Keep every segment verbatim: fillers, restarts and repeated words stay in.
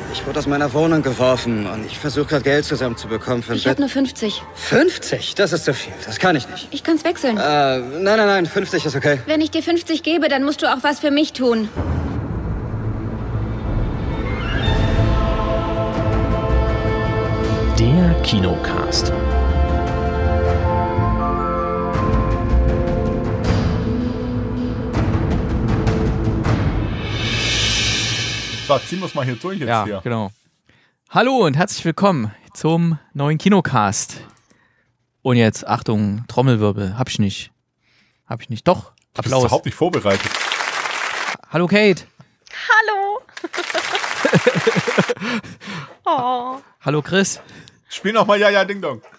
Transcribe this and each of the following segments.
Ich wurde aus meiner Wohnung geworfen und ich versuche gerade Geld zusammenzubekommen für ein Ich Bett. hab nur fünfzig. fünfzig? Das ist zu viel. Das kann ich nicht. Ich kann's wechseln. Äh, nein, nein, nein. fünfzig ist okay. Wenn ich dir fünfzig gebe, dann musst du auch was für mich tun. Der Kinocast. So, ziehen wir es mal hier durch jetzt ja, hier. Genau. Hallo und herzlich willkommen zum neuen Kinocast. Und jetzt, Achtung, Trommelwirbel. Hab ich nicht. Hab ich nicht. Doch, Du bist Applaus. überhaupt nicht vorbereitet. Hallo Kate. Hallo. Oh. Hallo Chris. Spiel noch mal Ja, Ja, Ding Dong.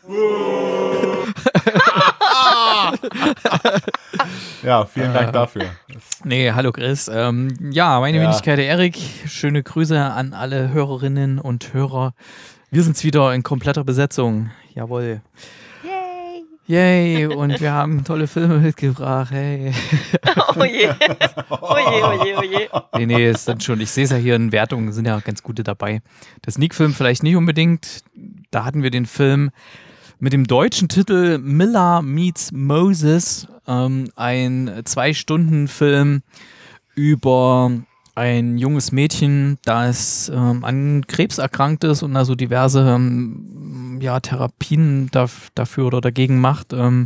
Ja, vielen Dank dafür. Nee, hallo Chris. Ähm, ja, meine Ja. Wenigkeit der Erik. Schöne Grüße an alle Hörerinnen und Hörer. Wir sind's wieder in kompletter Besetzung. Jawohl. Yay. Yay, und wir haben tolle Filme mitgebracht. Hey. Oh je. Oh je, oh je, oh je. Nee, nee, ist dann schon. Ich sehe es ja hier in Wertungen, sind ja ganz gute dabei. Der Sneak-Film vielleicht nicht unbedingt. Da hatten wir den Film mit dem deutschen Titel Miller Meets Moses. Ähm, ein Zwei-Stunden-Film über ein junges Mädchen, das ähm, an Krebs erkrankt ist und also diverse ähm, ja, Therapien daf- dafür oder dagegen macht. Ähm,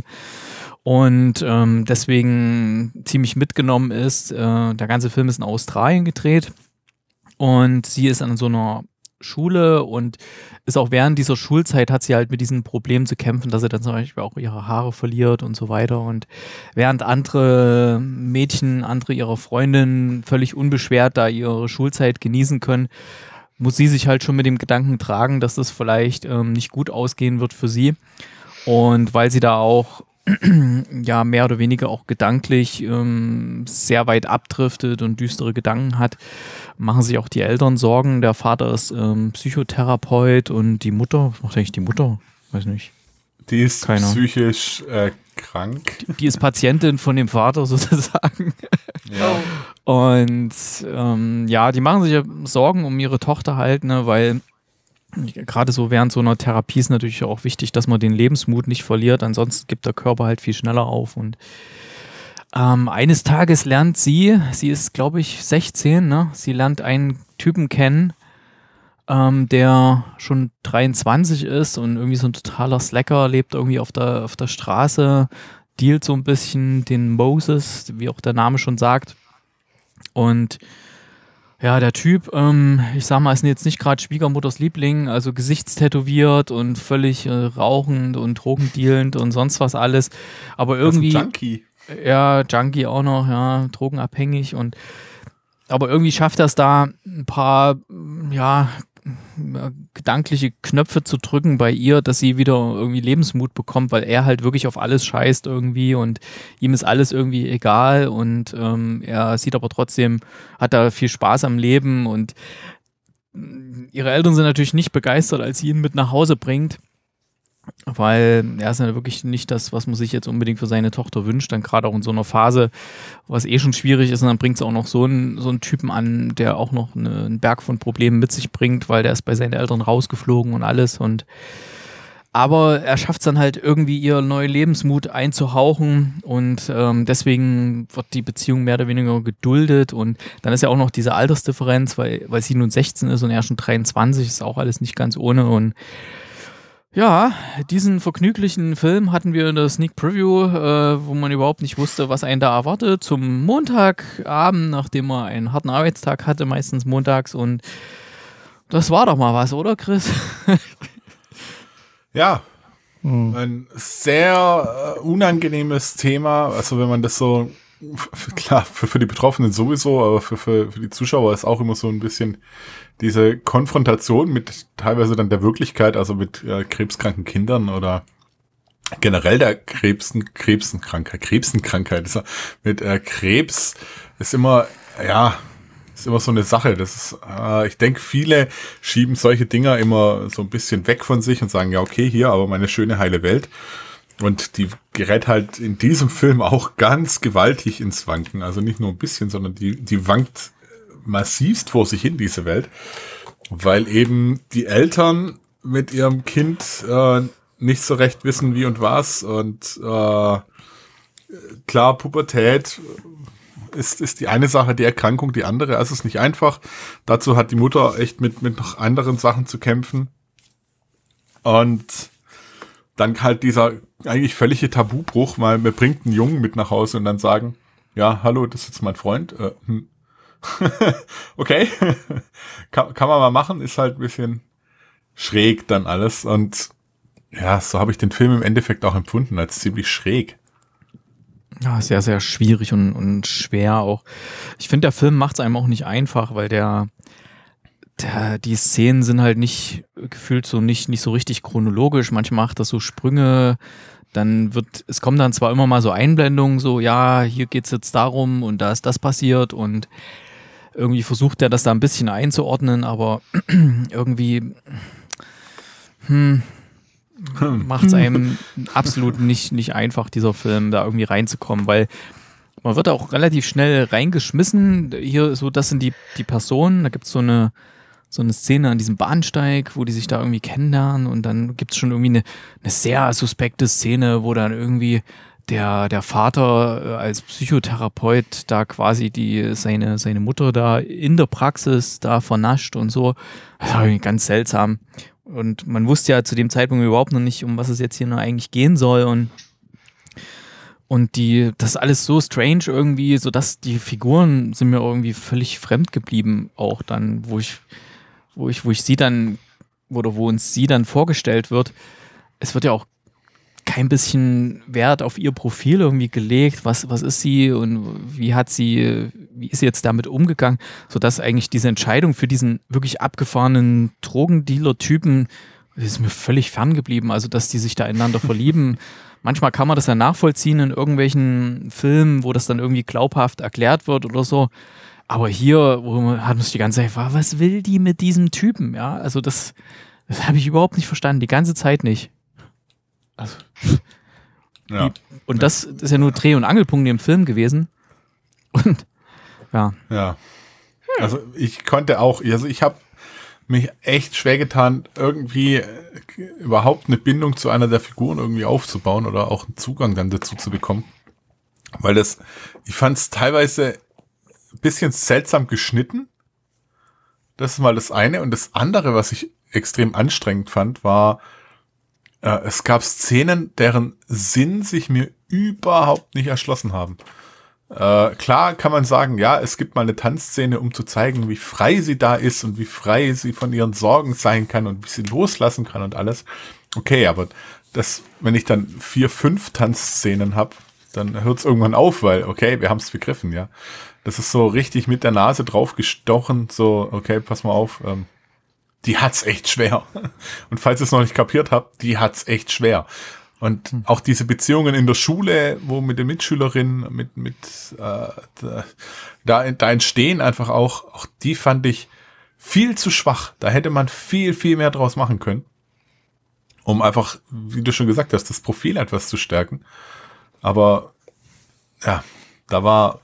und ähm, deswegen ziemlich mitgenommen ist. Äh, der ganze Film ist in Australien gedreht und sie ist an so einer Schule und ist auch während dieser Schulzeit hat sie halt mit diesen Problemen zu kämpfen, dass sie dann zum Beispiel auch ihre Haare verliert und so weiter. Und während andere Mädchen, andere ihrer Freundinnen völlig unbeschwert da ihre Schulzeit genießen können, muss sie sich halt schon mit dem Gedanken tragen, dass das vielleicht ähm, nicht gut ausgehen wird für sie. Und weil sie da auch ja mehr oder weniger auch gedanklich ähm, sehr weit abdriftet und düstere Gedanken hat, machen sich auch die Eltern Sorgen. Der Vater ist ähm, Psychotherapeut und die Mutter, was macht eigentlich die Mutter? Weiß nicht. Die ist Keiner. psychisch äh, krank. Die ist Patientin von dem Vater sozusagen. Ja. Und ähm, ja, die machen sich ja Sorgen um ihre Tochter halt, ne, weil gerade so während so einer Therapie ist natürlich auch wichtig, dass man den Lebensmut nicht verliert, ansonsten gibt der Körper halt viel schneller auf. Und ähm, eines Tages lernt sie, sie ist glaube ich sechzehn, ne? Sie lernt einen Typen kennen, ähm, der schon dreiundzwanzig ist und irgendwie so ein totaler Slacker, lebt irgendwie auf der, auf der Straße, dealt so ein bisschen den Moses, wie auch der Name schon sagt. Und ja, der Typ, ähm, ich sag mal, ist jetzt nicht gerade Schwiegermutters Liebling, also gesichtstätowiert und völlig äh, rauchend und drogendealend und sonst was alles. Aber irgendwie. Das ist ein Junkie. Ja, Junkie auch noch, ja, drogenabhängig und. Aber irgendwie schafft er es da, ein paar, ja, gedankliche Knöpfe zu drücken bei ihr, dass sie wieder irgendwie Lebensmut bekommt, weil er halt wirklich auf alles scheißt irgendwie und ihm ist alles irgendwie egal und ähm, er sieht aber trotzdem, hat da viel Spaß am Leben und ihre Eltern sind natürlich nicht begeistert, als sie ihn mit nach Hause bringt, weil er ist ja wirklich nicht das, was man sich jetzt unbedingt für seine Tochter wünscht, dann gerade auch in so einer Phase, was eh schon schwierig ist und dann bringt es auch noch so einen, so einen Typen an, der auch noch eine, einen Berg von Problemen mit sich bringt, weil der ist bei seinen Eltern rausgeflogen und alles und aber er schafft es dann halt irgendwie, ihr neue Lebensmut einzuhauchen und ähm, deswegen wird die Beziehung mehr oder weniger geduldet und dann ist ja auch noch diese Altersdifferenz, weil, weil sie nun sechzehn ist und er schon dreiundzwanzig, ist auch alles nicht ganz ohne und ja, diesen vergnüglichen Film hatten wir in der Sneak Preview, äh, wo man überhaupt nicht wusste, was einen da erwartet, zum Montagabend, nachdem man einen harten Arbeitstag hatte, meistens montags und das war doch mal was, oder Chris? Ja, ein sehr äh, unangenehmes Thema, also wenn man das so, f- klar, für, für die Betroffenen sowieso, aber für, für, für die Zuschauer ist auch immer so ein bisschen diese Konfrontation mit teilweise dann der Wirklichkeit, also mit äh, krebskranken Kindern oder generell der Krebsen, Krebsenkrankheit, Krebsenkrankheit, ist, mit äh, Krebs ist immer, ja, ist immer so eine Sache. Das ist, äh, ich denke, viele schieben solche Dinger immer so ein bisschen weg von sich und sagen, ja, okay, hier, aber meine schöne heile Welt. Und die gerät halt in diesem Film auch ganz gewaltig ins Wanken. Also nicht nur ein bisschen, sondern die, die wankt massivst vor sich hin, diese Welt. weil eben die Eltern mit ihrem Kind äh, nicht so recht wissen, wie und was. Und äh, klar, Pubertät ist, ist die eine Sache, die Erkrankung die andere. Also es ist nicht einfach. Dazu hat die Mutter echt mit, mit noch anderen Sachen zu kämpfen. Und dann halt dieser eigentlich völlige Tabubruch, weil man bringt einen Jungen mit nach Hause und dann sagen, ja, hallo, das ist jetzt mein Freund. Äh, hm. Okay, kann, kann man mal machen, ist halt ein bisschen schräg dann alles. Und ja, so habe ich den Film im Endeffekt auch empfunden, als ziemlich schräg. Ja, sehr, sehr schwierig und, und schwer auch. Ich finde, der Film macht es einem auch nicht einfach, weil der, der, die Szenen sind halt nicht gefühlt so nicht, nicht so richtig chronologisch. Manchmal macht das so Sprünge, dann wird, es kommen dann zwar immer mal so Einblendungen, so, ja, hier geht's jetzt darum und da ist das passiert und irgendwie versucht er das da ein bisschen einzuordnen, aber irgendwie, hm, macht es einem absolut nicht, nicht einfach, dieser Film da irgendwie reinzukommen, weil man wird auch relativ schnell reingeschmissen. Hier, so, das sind die, die Personen, da gibt es so eine, so eine Szene an diesem Bahnsteig, wo die sich da irgendwie kennenlernen und dann gibt es schon irgendwie eine, eine sehr suspekte Szene, wo dann irgendwie der, der Vater als Psychotherapeut da quasi die, seine, seine Mutter da in der Praxis da vernascht und so. Das war irgendwie ganz seltsam. Und man wusste ja zu dem Zeitpunkt überhaupt noch nicht, um was es jetzt hier noch eigentlich gehen soll. Und, und die, das ist alles so strange irgendwie, sodass die Figuren sind mir irgendwie völlig fremd geblieben, auch dann, wo ich, wo ich, wo ich sie dann, oder wo uns sie dann vorgestellt wird. Es wird ja auch kein bisschen Wert auf ihr Profil irgendwie gelegt. Was, was ist sie und wie hat sie, wie ist sie jetzt damit umgegangen, sodass eigentlich diese Entscheidung für diesen wirklich abgefahrenen Drogendealer-Typen, das ist mir völlig fern geblieben. Also, dass die sich da ineinander verlieben. Manchmal kann man das ja nachvollziehen in irgendwelchen Filmen, wo das dann irgendwie glaubhaft erklärt wird oder so. Aber hier, wo man hat man sich die ganze Zeit gefragt, was will die mit diesem Typen? Ja, also das, das habe ich überhaupt nicht verstanden, die ganze Zeit nicht. Also, ja. Und das, das ist ja nur Dreh- und Angelpunkt im Film gewesen. Und ja. Ja. Also ich konnte auch, also ich habe mich echt schwer getan, irgendwie überhaupt eine Bindung zu einer der Figuren irgendwie aufzubauen oder auch einen Zugang dann dazu zu bekommen. Weil das, ich fand es teilweise ein bisschen seltsam geschnitten. Das ist mal das eine. Und das andere, was ich extrem anstrengend fand, war, äh, es gab Szenen, deren Sinn sich mir überhaupt nicht erschlossen haben. Äh, klar kann man sagen, ja, es gibt mal eine Tanzszene, um zu zeigen, wie frei sie da ist und wie frei sie von ihren Sorgen sein kann und wie sie loslassen kann und alles. Okay, aber das, wenn ich dann vier, fünf Tanzszenen habe, dann hört es irgendwann auf, weil, okay, wir haben es begriffen, ja. Das ist so richtig mit der Nase drauf gestochen, so, okay, pass mal auf, ähm, die hat's echt schwer. Und falls ihr es noch nicht kapiert habt, die hat's echt schwer. Und auch diese Beziehungen in der Schule, wo mit den Mitschülerinnen, mit, mit, äh, da, da entstehen einfach auch, auch die fand ich viel zu schwach. Da hätte man viel, viel mehr draus machen können. Um einfach, wie du schon gesagt hast, das Profil etwas zu stärken. Aber, ja, da war,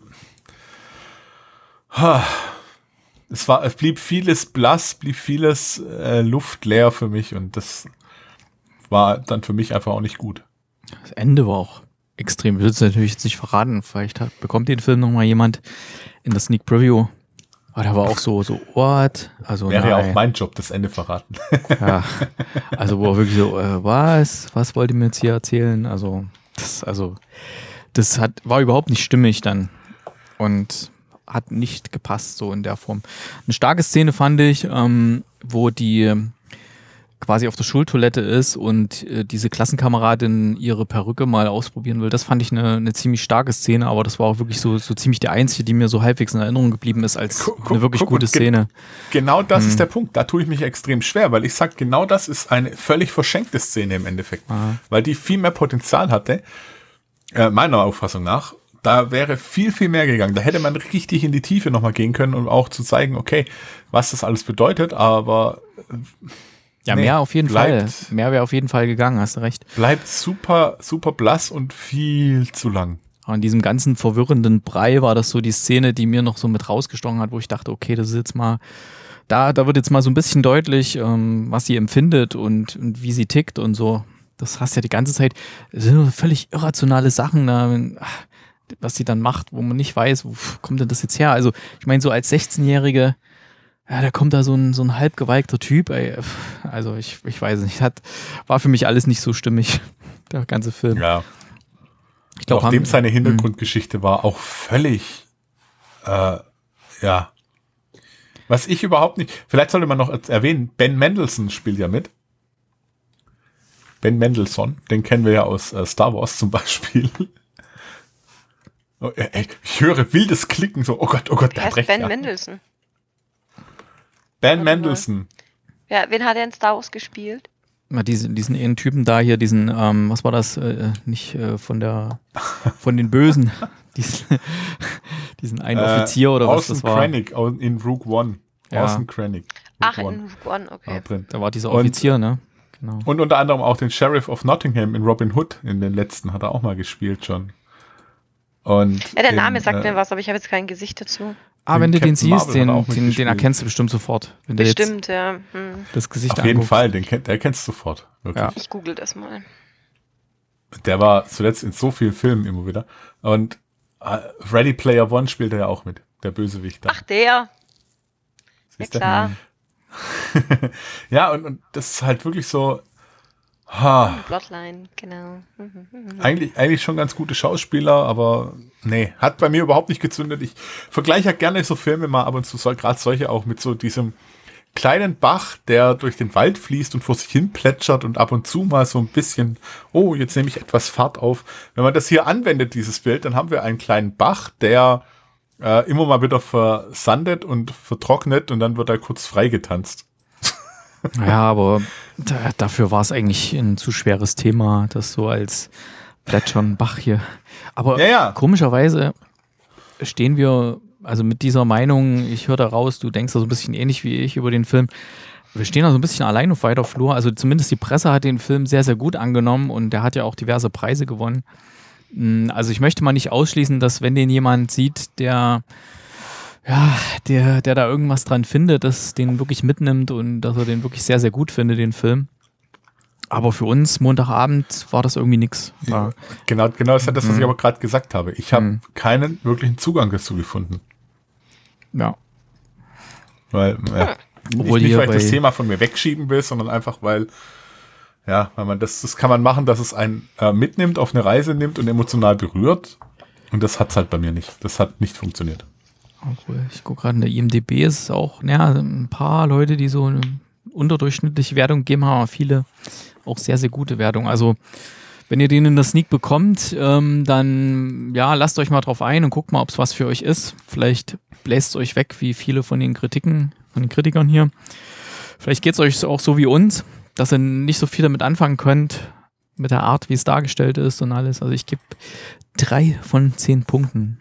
ha, es war, es blieb vieles blass, blieb vieles äh, luftleer für mich und das war dann für mich einfach auch nicht gut. Das Ende war auch extrem. Ich will es natürlich jetzt nicht verraten. Vielleicht hat, bekommt den Film nochmal jemand in der Sneak Preview. Aber da war auch so, so, what? Also, wäre ja nein. auch mein Job, das Ende verraten. Ja, also wo auch wirklich so, äh, was? Was wollt ihr mir jetzt hier erzählen? Also, das, also, das hat, war überhaupt nicht stimmig dann. Und hat nicht gepasst, so in der Form. Eine starke Szene fand ich, ähm, wo die quasi auf der Schultoilette ist und äh, diese Klassenkameradin ihre Perücke mal ausprobieren will. Das fand ich eine, eine ziemlich starke Szene, aber das war auch wirklich so, so ziemlich die einzige, die mir so halbwegs in Erinnerung geblieben ist als guck, eine wirklich guck, gute Szene. Ge- genau das hm. ist der Punkt. Da tue ich mich extrem schwer, weil ich sage, genau das ist eine völlig verschenkte Szene im Endeffekt. Aha. Weil die viel mehr Potenzial hatte, äh, meiner Auffassung nach. Da wäre viel, viel mehr gegangen. Da hätte man richtig in die Tiefe nochmal gehen können, um auch zu zeigen, okay, was das alles bedeutet, aber ja, nee, mehr auf jeden bleibt, Fall. Mehr wäre auf jeden Fall gegangen, hast du recht. Bleibt super, super blass und viel zu lang. Aber in diesem ganzen verwirrenden Brei war das so die Szene, die mir noch so mit rausgestochen hat, wo ich dachte, okay, das ist jetzt mal, da, da wird jetzt mal so ein bisschen deutlich, ähm, was sie empfindet und, und wie sie tickt und so. Das hast ja die ganze Zeit, das sind nur völlig irrationale Sachen, da, ach, was sie dann macht, wo man nicht weiß, wo kommt denn das jetzt her? Also ich meine, so als sechzehnjährige, ja, da kommt da so ein, so ein halb geweigter Typ, ey. Also ich, ich weiß nicht, hat, war für mich alles nicht so stimmig, der ganze Film. Ja. Ich glaub, Nachdem haben, seine Hintergrundgeschichte war auch völlig, äh, ja. Was ich überhaupt nicht, vielleicht sollte man noch erwähnen, Ben Mendelsohn spielt ja mit. Ben Mendelsohn, den kennen wir ja aus äh, Star Wars zum Beispiel. Oh, ey, ich höre wildes Klicken, so, oh Gott, oh Gott, der Wer hat ist recht. Ben ja. Mendelsohn? Ben Mendelsohn. Ja, wen hat er in Star Wars gespielt? Ja, diesen, diesen einen Typen da hier, diesen, ähm, was war das, äh, nicht äh, von der, von den Bösen, diesen, diesen einen Äh, Offizier oder was Orson das war. Krennic in Rogue One. Ja. Orson Krennic. Rogue Ach, One. in Rogue One, okay. war drin. Da war dieser Und- Offizier, ne? Genau. Und unter anderem auch den Sheriff of Nottingham in Robin Hood, in den letzten, hat er auch mal gespielt schon. Und Ja, der in, Name sagt äh, mir was, aber ich habe jetzt kein Gesicht dazu. Ah, den wenn du den Captain siehst, Marvel den, hat er auch den, den mitgespielt. erkennst du bestimmt sofort. Wenn du jetzt Bestimmt, ja. Hm. das Gesicht Auf jeden anguckst. Fall, den kennt, der kennst du sofort. Wirklich. Ja. Ich google das mal. Der war zuletzt in so vielen Filmen immer wieder. Und äh, Ready Player One spielt er ja auch mit, der Bösewicht da. Ach, der. Ja, Siehst du? klar. Ja, und, und das ist halt wirklich so, ha, Bloodline, genau. Mhm, mhm. eigentlich, eigentlich schon ganz gute Schauspieler, aber nee, hat bei mir überhaupt nicht gezündet. Ich vergleiche ja gerne so Filme mal ab und zu, so, gerade solche auch mit so diesem kleinen Bach, der durch den Wald fließt und vor sich hin plätschert und ab und zu mal so ein bisschen, oh, jetzt nehme ich etwas Fahrt auf. Wenn man das hier anwendet, dieses Bild, dann haben wir einen kleinen Bach, der äh, immer mal wieder versandet und vertrocknet und dann wird er kurz freigetanzt. Ja, aber da, dafür war es eigentlich ein zu schweres Thema, das so als plätschern Bach hier. Aber Ja, ja. komischerweise stehen wir, also mit dieser Meinung, ich höre da raus, du denkst da so ein bisschen ähnlich wie ich über den Film. Wir stehen da so ein bisschen allein auf weiter Flur. Also zumindest die Presse hat den Film sehr, sehr gut angenommen und der hat ja auch diverse Preise gewonnen. Also ich möchte mal nicht ausschließen, dass wenn den jemand sieht, der ja, der, der da irgendwas dran findet, das den wirklich mitnimmt und dass er den wirklich sehr, sehr gut findet, den Film. Aber für uns, Montagabend, war das irgendwie nix. Ja, genau, genau das ist das, was Mhm. ich aber gerade gesagt habe. Ich habe Mhm. keinen wirklichen Zugang dazu gefunden. Ja. Weil, ja, Obwohl nicht, nicht hier weil ich das bei- Thema von mir wegschieben will, sondern einfach, weil, ja, weil man das, das kann man machen, dass es einen äh, mitnimmt, auf eine Reise nimmt und emotional berührt. Und das hat's halt bei mir nicht. Das hat nicht funktioniert. Obwohl, ich gucke gerade in der I M D B, ist es auch, ja, ein paar Leute, die so eine unterdurchschnittliche Wertung gegeben haben, aber viele auch sehr, sehr gute Wertungen. Also, wenn ihr den in der Sneak bekommt, ähm, dann, ja, lasst euch mal drauf ein und guckt mal, ob es was für euch ist. Vielleicht bläst es euch weg, wie viele von den Kritiken, von den Kritikern hier. Vielleicht geht es euch auch so wie uns, dass ihr nicht so viel damit anfangen könnt, mit der Art, wie es dargestellt ist und alles. Also, ich gebe drei von zehn Punkten.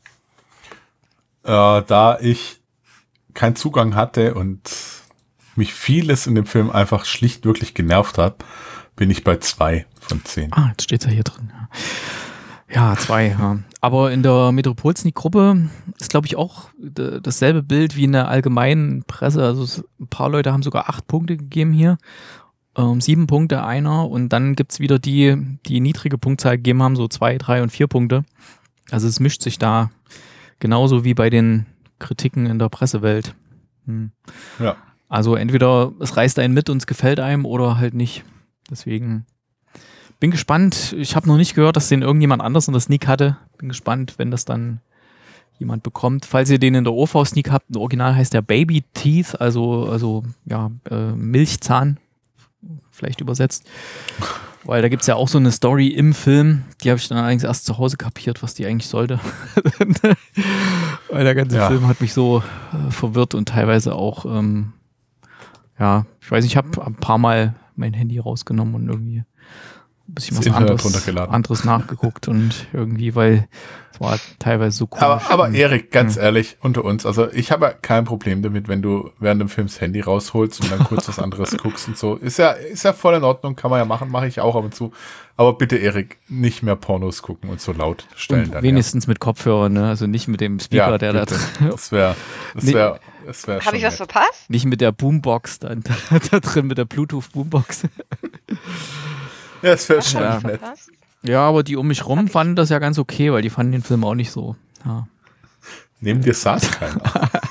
Äh, da ich keinen Zugang hatte und mich vieles in dem Film einfach schlicht wirklich genervt hat, bin ich bei zwei von zehn. Ah, jetzt steht es ja hier drin. Ja, ja zwei. Ja. Aber in der Metropol-Sneak-Gruppe ist, glaube ich, auch d- dasselbe Bild wie in der allgemeinen Presse. Also es, ein paar Leute haben sogar acht Punkte gegeben hier. Ähm, sieben Punkte einer. Und dann gibt es wieder die, die niedrige Punktzahl gegeben haben, so zwei, drei und vier Punkte. Also es mischt sich da genauso wie bei den Kritiken in der Pressewelt. Hm. Ja. Also entweder es reißt einen mit und es gefällt einem oder halt nicht. Deswegen bin gespannt. Ich habe noch nicht gehört, dass den irgendjemand anders in der Sneak hatte. Bin gespannt, wenn das dann jemand bekommt. Falls ihr den in der O V-Sneak habt, im Original heißt der Baby Teeth, also, also ja, äh, Milchzahn, vielleicht übersetzt. Weil da gibt es ja auch so eine Story im Film, die habe ich dann allerdings erst zu Hause kapiert, was die eigentlich sollte. Weil der ganze Ja. Film hat mich so äh, verwirrt und teilweise auch, ähm, ja, ich weiß nicht, ich habe ein paar Mal mein Handy rausgenommen und irgendwie ein bisschen Das was Internet anderes, runtergeladen. anderes nachgeguckt und irgendwie, weil es war teilweise so komisch. Aber, aber Erik, ganz Hm. ehrlich, unter uns, also ich habe ja kein Problem damit, wenn du während dem Film das Handy rausholst und dann kurz was anderes guckst und so. Ist ja, ist ja voll in Ordnung, kann man ja machen, mache ich auch ab und zu. Aber bitte, Erik, nicht mehr Pornos gucken und so laut stellen Und dann. wenigstens mit Kopfhörern, ne? Also nicht mit dem Speaker, ja, der bitte. da Das wäre, das Nee. wäre Das wäre Habe ich was nett. verpasst? Nicht mit der Boombox da, da, da drin, mit der Bluetooth-Boombox. Ja, das wäre Was schon habe ich nett. verpasst? Ja, aber die um mich rum hab ich- fanden das ja ganz okay, weil die fanden den Film auch nicht so. Ja. Neben dir saß keiner.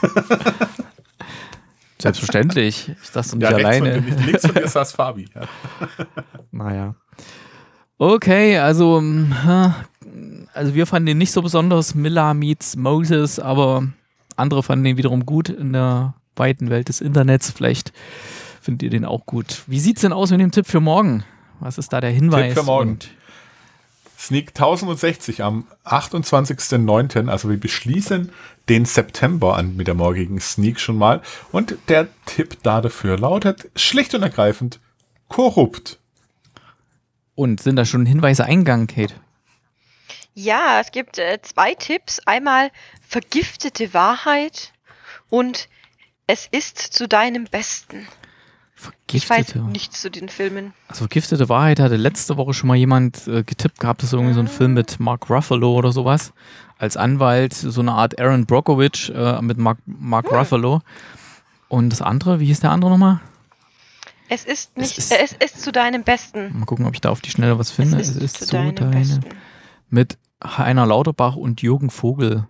Selbstverständlich. Ich saß doch nicht Ja, rechts alleine. von, dir- links von dir saß Fabi. Ja. Naja. Okay, also, mm, also wir fanden den nicht so besonders, Miller meets Moses, aber andere fanden den wiederum gut in der weiten Welt des Internets. Vielleicht findet ihr den auch gut. Wie sieht's denn aus mit dem Tipp für morgen? Was ist da der Hinweis? Tipp für morgen. Und Sneak tausendsechzig am achtundzwanzigsten neunten Also wir beschließen den September an mit der morgigen Sneak schon mal. Und der Tipp da dafür lautet schlicht und ergreifend korrupt. Und sind da schon Hinweise eingegangen, Kate? Ja, es gibt äh, zwei Tipps. Einmal vergiftete Wahrheit und es ist zu deinem Besten. Ich weiß Vergiftete. nichts zu den Filmen. Also vergiftete Wahrheit hatte letzte Woche schon mal jemand äh, getippt gehabt, das ist irgendwie so ein Film mit Mark Ruffalo oder sowas. Als Anwalt, so eine Art Aaron Brockovich äh, mit Mark, Mark Hm. Ruffalo. Und das andere, wie hieß der andere nochmal? Es ist nicht, ist- äh, es ist zu deinem Besten. Mal gucken, ob ich da auf die Schnelle was finde. es ist, zu deinem Besten. Mit Heiner Lauterbach und Jürgen Vogel.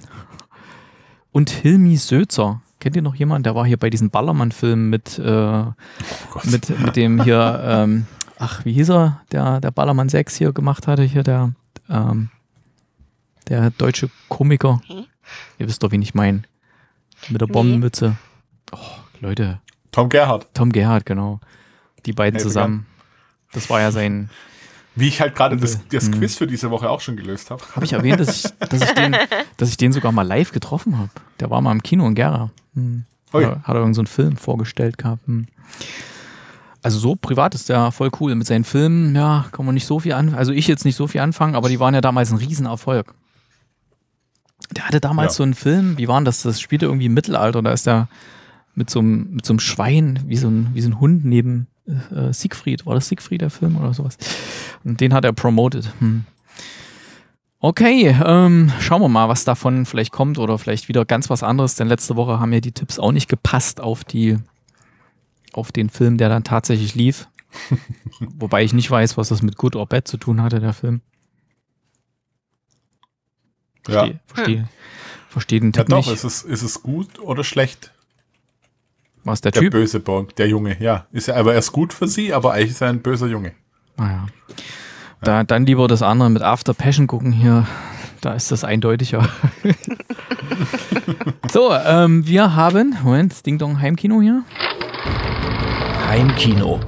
Und Hilmi Sözer. Kennt ihr noch jemanden? Der war hier bei diesen Ballermann-Filmen mit, äh, Gott. mit, mit dem hier, ähm, ach, wie hieß er, der, der Ballermann sechs hier gemacht hatte, hier der, ähm, der deutsche Komiker. Hm? Ihr wisst doch, wen ich meine. Mit der Nee. Bombenmütze. Oh, Leute. Tom Gerhardt. Tom Gerhardt, genau. Die beiden Nee, zusammen. Das war ja sein... Wie ich halt gerade das, das Mhm. Quiz für diese Woche auch schon gelöst habe. Habe ich erwähnt, dass ich, dass, ich den, dass ich den sogar mal live getroffen habe. Der war mal im Kino in Gera. Hm. Ui. Hat er- Hat er irgend so einen Film vorgestellt gehabt. Hm. Also so privat ist der voll cool. Mit seinen Filmen, ja, kann man nicht so viel anfangen. Also ich jetzt nicht so viel anfangen, aber die waren ja damals ein Riesenerfolg. Der hatte damals Ja. so einen Film, wie war denn das? Das spielte irgendwie im Mittelalter. Da ist der mit so einem, mit so einem Schwein, wie so ein, wie so ein Hund neben äh, Siegfried. War das Siegfried, der Film oder sowas? Und den hat er promoted. Hm. Okay, ähm, schauen wir mal, was davon vielleicht kommt oder vielleicht wieder ganz was anderes, denn letzte Woche haben mir die Tipps auch nicht gepasst auf die, auf den Film, der dann tatsächlich lief. Wobei ich nicht weiß, was das mit Good or Bad zu tun hatte, der Film. Ja, Verstehe, verstehe, verstehe den ja Tipp doch, nicht. ist es, ist es gut oder schlecht? Was der Der Typ? böse Bonk, der Junge, ja. Ist ja, aber er ist gut für sie, aber eigentlich ist er ein böser Junge. Naja. Da, dann lieber das andere mit After Passion gucken hier. Da ist das eindeutiger. So, ähm, wir haben, Moment, Ding Dong Heimkino hier. Heimkino.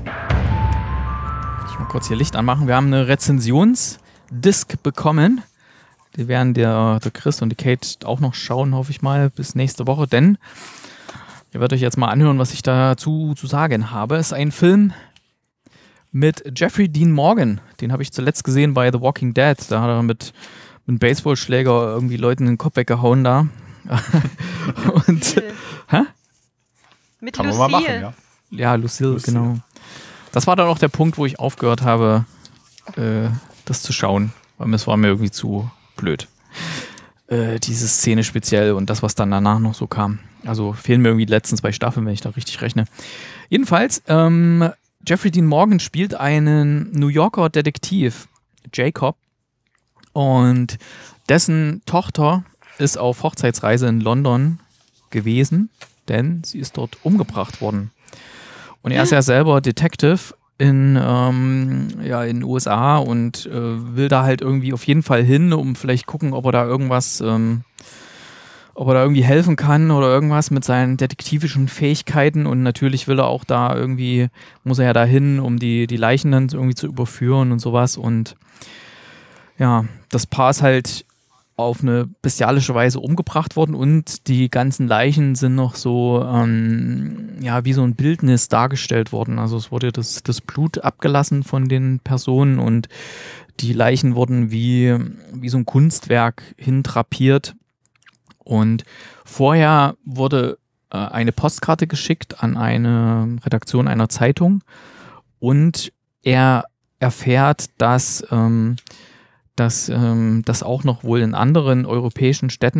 Ich mal kurz hier Licht anmachen. Wir haben eine Rezensionsdisk bekommen. Die werden der, der Chris und die Kate auch noch schauen, hoffe ich mal, bis nächste Woche. Denn ihr werdet euch jetzt mal anhören, was ich dazu zu sagen habe. Es ist ein Film mit Jeffrey Dean Morgan. Den habe ich zuletzt gesehen bei The Walking Dead. Da hat er mit, mit einem Baseballschläger irgendwie Leuten den Kopf weggehauen da. Und hä? Mit Kann man Lucille. mal machen, ja. ja, Lucille, Lucille. genau. Das war dann auch der Punkt, wo ich aufgehört habe, äh, das zu schauen. Weil es war mir irgendwie zu blöd. Äh, diese Szene speziell und das, was dann danach noch so kam. Also fehlen mir irgendwie die letzten zwei Staffeln, wenn ich da richtig rechne. Jedenfalls, ähm, Jeffrey Dean Morgan spielt einen New Yorker Detektiv, Jacob. Und dessen Tochter ist auf Hochzeitsreise in London gewesen, denn sie ist dort umgebracht worden. Und er ist ja selber Detective in, ähm, ja, in den U S A und äh, will da halt irgendwie auf jeden Fall hin, um vielleicht gucken, ob er da irgendwas, ähm, ob er da irgendwie helfen kann oder irgendwas mit seinen detektivischen Fähigkeiten. Und natürlich will er auch da irgendwie, muss er ja da hin, um die, die Leichen dann irgendwie zu überführen und sowas. Und ja, das Paar ist halt auf eine bestialische Weise umgebracht worden und die ganzen Leichen sind noch so, ähm, ja, wie so ein Bildnis dargestellt worden. Also es wurde das, das Blut abgelassen von den Personen und die Leichen wurden wie, wie so ein Kunstwerk hindrapiert. Und vorher wurde äh, eine Postkarte geschickt an eine Redaktion einer Zeitung und er erfährt, dass ähm, dass ähm, das auch noch wohl in anderen europäischen Städten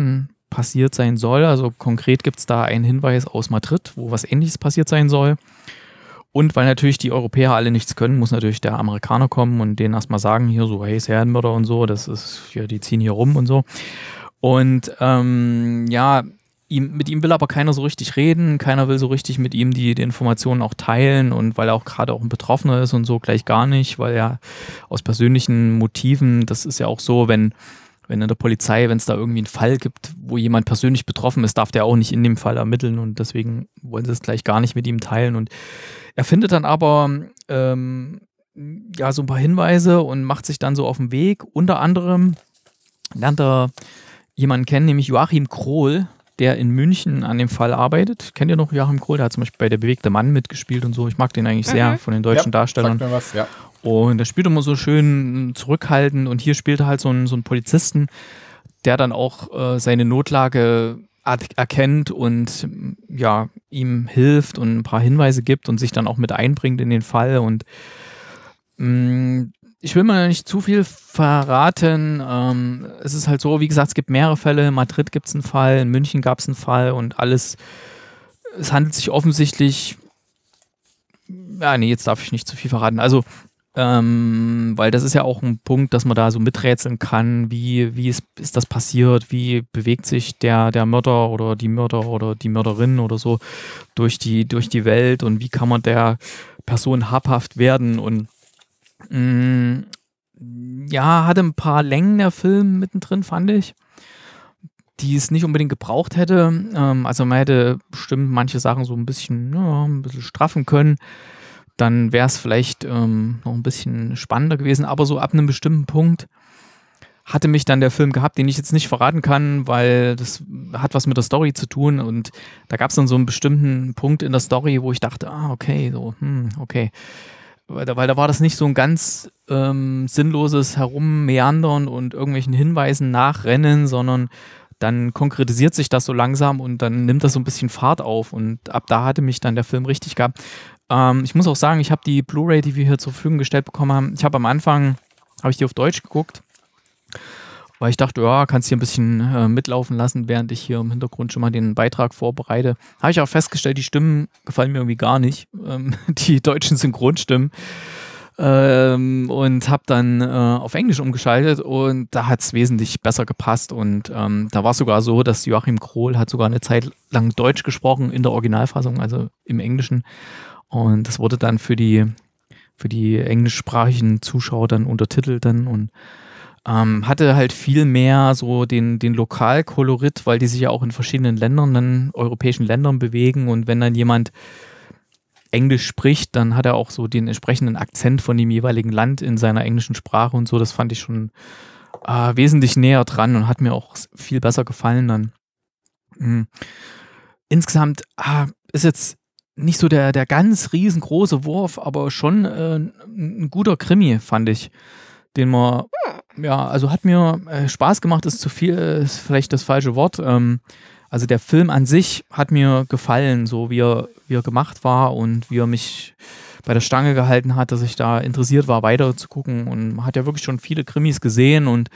passiert sein soll. Also konkret gibt es da einen Hinweis aus Madrid, wo was Ähnliches passiert sein soll. Und weil natürlich die Europäer alle nichts können, muss natürlich der Amerikaner kommen und denen erstmal sagen, hier so, hey, Serienmörder und so, das ist, hier, die ziehen hier rum und so. Und ähm, ja, ihm, mit ihm will aber keiner so richtig reden, keiner will so richtig mit ihm die, die Informationen auch teilen und weil er auch gerade auch ein Betroffener ist und so, gleich gar nicht, weil er aus persönlichen Motiven, das ist ja auch so, wenn Wenn in der Polizei, wenn es da irgendwie einen Fall gibt, wo jemand persönlich betroffen ist, darf der auch nicht in dem Fall ermitteln und deswegen wollen sie es gleich gar nicht mit ihm teilen. Und er findet dann aber ähm, ja so ein paar Hinweise und macht sich dann so auf den Weg. Unter anderem lernt er jemanden kennen, nämlich Joachim Krohl, der in München an dem Fall arbeitet. Kennt ihr noch Joachim Krohl? Der hat zum Beispiel bei Der bewegte Mann mitgespielt und so. Ich mag den eigentlich sehr Mhm. von den deutschen Ja, Darstellern. sagt mir was, ja. Und der spielt immer so schön zurückhaltend und hier spielt er halt so einen, so einen Polizisten, der dann auch äh, seine Notlage ad- erkennt und ja, ihm hilft und ein paar Hinweise gibt und sich dann auch mit einbringt in den Fall. Und mh, ich will mal nicht zu viel verraten. Ähm, es ist halt so, wie gesagt, es gibt mehrere Fälle. In Madrid gibt es einen Fall, in München gab es einen Fall und alles, es handelt sich offensichtlich, ja, nee, jetzt darf ich nicht zu viel verraten. Also Ähm, weil das ist ja auch ein Punkt, dass man da so miträtseln kann, wie, wie ist, ist das passiert, wie bewegt sich der, der Mörder oder die Mörder oder die Mörderin oder so durch die, durch die Welt und wie kann man der Person habhaft werden und mh, ja, hatte ein paar Längen der Film mittendrin, fand ich, die es nicht unbedingt gebraucht hätte. Ähm, also man hätte bestimmt manche Sachen so ein bisschen, ja, ein bisschen straffen können. Dann wäre es vielleicht ähm, noch ein bisschen spannender gewesen. Aber so ab einem bestimmten Punkt hatte mich dann der Film gehabt, den ich jetzt nicht verraten kann, weil das hat was mit der Story zu tun. Und da gab es dann so einen bestimmten Punkt in der Story, wo ich dachte, ah, okay, so, hm, okay. Weil da, weil da war das nicht so ein ganz ähm, sinnloses Herummeandern und irgendwelchen Hinweisen nachrennen, sondern dann konkretisiert sich das so langsam und dann nimmt das so ein bisschen Fahrt auf. Und ab da hatte mich dann der Film richtig gehabt. Ähm, ich muss auch sagen, ich habe die Blu-ray, die wir hier zur Verfügung gestellt bekommen haben, ich habe am Anfang, habe ich die auf Deutsch geguckt, weil ich dachte, ja, kannst hier ein bisschen äh, mitlaufen lassen, während ich hier im Hintergrund schon mal den Beitrag vorbereite. Habe ich auch festgestellt, die Stimmen gefallen mir irgendwie gar nicht, ähm, die deutschen Synchronstimmen. Ähm, und habe dann äh, auf Englisch umgeschaltet und da hat es wesentlich besser gepasst und ähm, da war es sogar so, dass Joachim Krohl hat sogar eine Zeit lang Deutsch gesprochen in der Originalfassung, also im Englischen. Und das wurde dann für die, für die englischsprachigen Zuschauer dann untertitelt dann und ähm, hatte halt viel mehr so den, den Lokalkolorit, weil die sich ja auch in verschiedenen Ländern, dann europäischen Ländern bewegen und wenn dann jemand Englisch spricht, dann hat er auch so den entsprechenden Akzent von dem jeweiligen Land in seiner englischen Sprache und so, das fand ich schon äh, wesentlich näher dran und hat mir auch viel besser gefallen dann. Mhm. Insgesamt ah, ist jetzt nicht so der, der ganz riesengroße Wurf, aber schon äh, ein guter Krimi, fand ich. Den man, ja, also hat mir äh, Spaß gemacht, ist zu viel, ist vielleicht das falsche Wort. Ähm, also der Film an sich hat mir gefallen, so wie er, wie er gemacht war und wie er mich bei der Stange gehalten hat, dass ich da interessiert war, weiter zu gucken. Und man hat ja wirklich schon viele Krimis gesehen und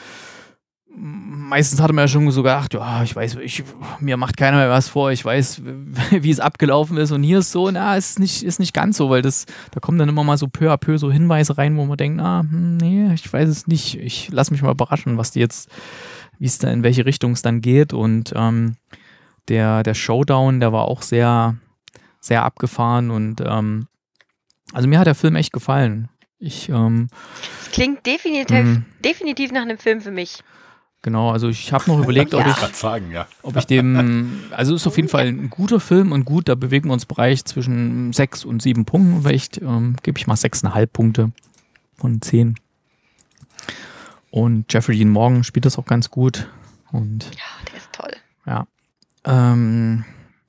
meistens hatte man ja schon so gedacht, ja, ich weiß, ich, mir macht keiner mehr was vor, ich weiß, wie es abgelaufen ist und hier ist so, na, ist nicht, ist nicht ganz so, weil das, da kommen dann immer mal so peu à peu so Hinweise rein, wo man denkt, ah, nee, ich weiß es nicht, ich lasse mich mal überraschen, was die jetzt, wie es da, in welche Richtung es dann geht und ähm, der, der Showdown, der war auch sehr, sehr abgefahren und ähm, also mir hat der Film echt gefallen. Ich, ähm, Das klingt definitiv, Mhm. definitiv nach einem Film für mich. Genau, also ich habe noch überlegt, ob Ja. ich, Ich sagen, ja. ob ich dem, also ist auf jeden Fall ein guter Film und gut, da bewegen wir uns im Bereich zwischen sechs und sieben Punkten. Vielleicht ähm, gebe ich mal sechseinhalb Punkte von zehn. Und Jeffrey Dean Morgan spielt das auch ganz gut. Und Ja, der ist toll. ja. Ähm,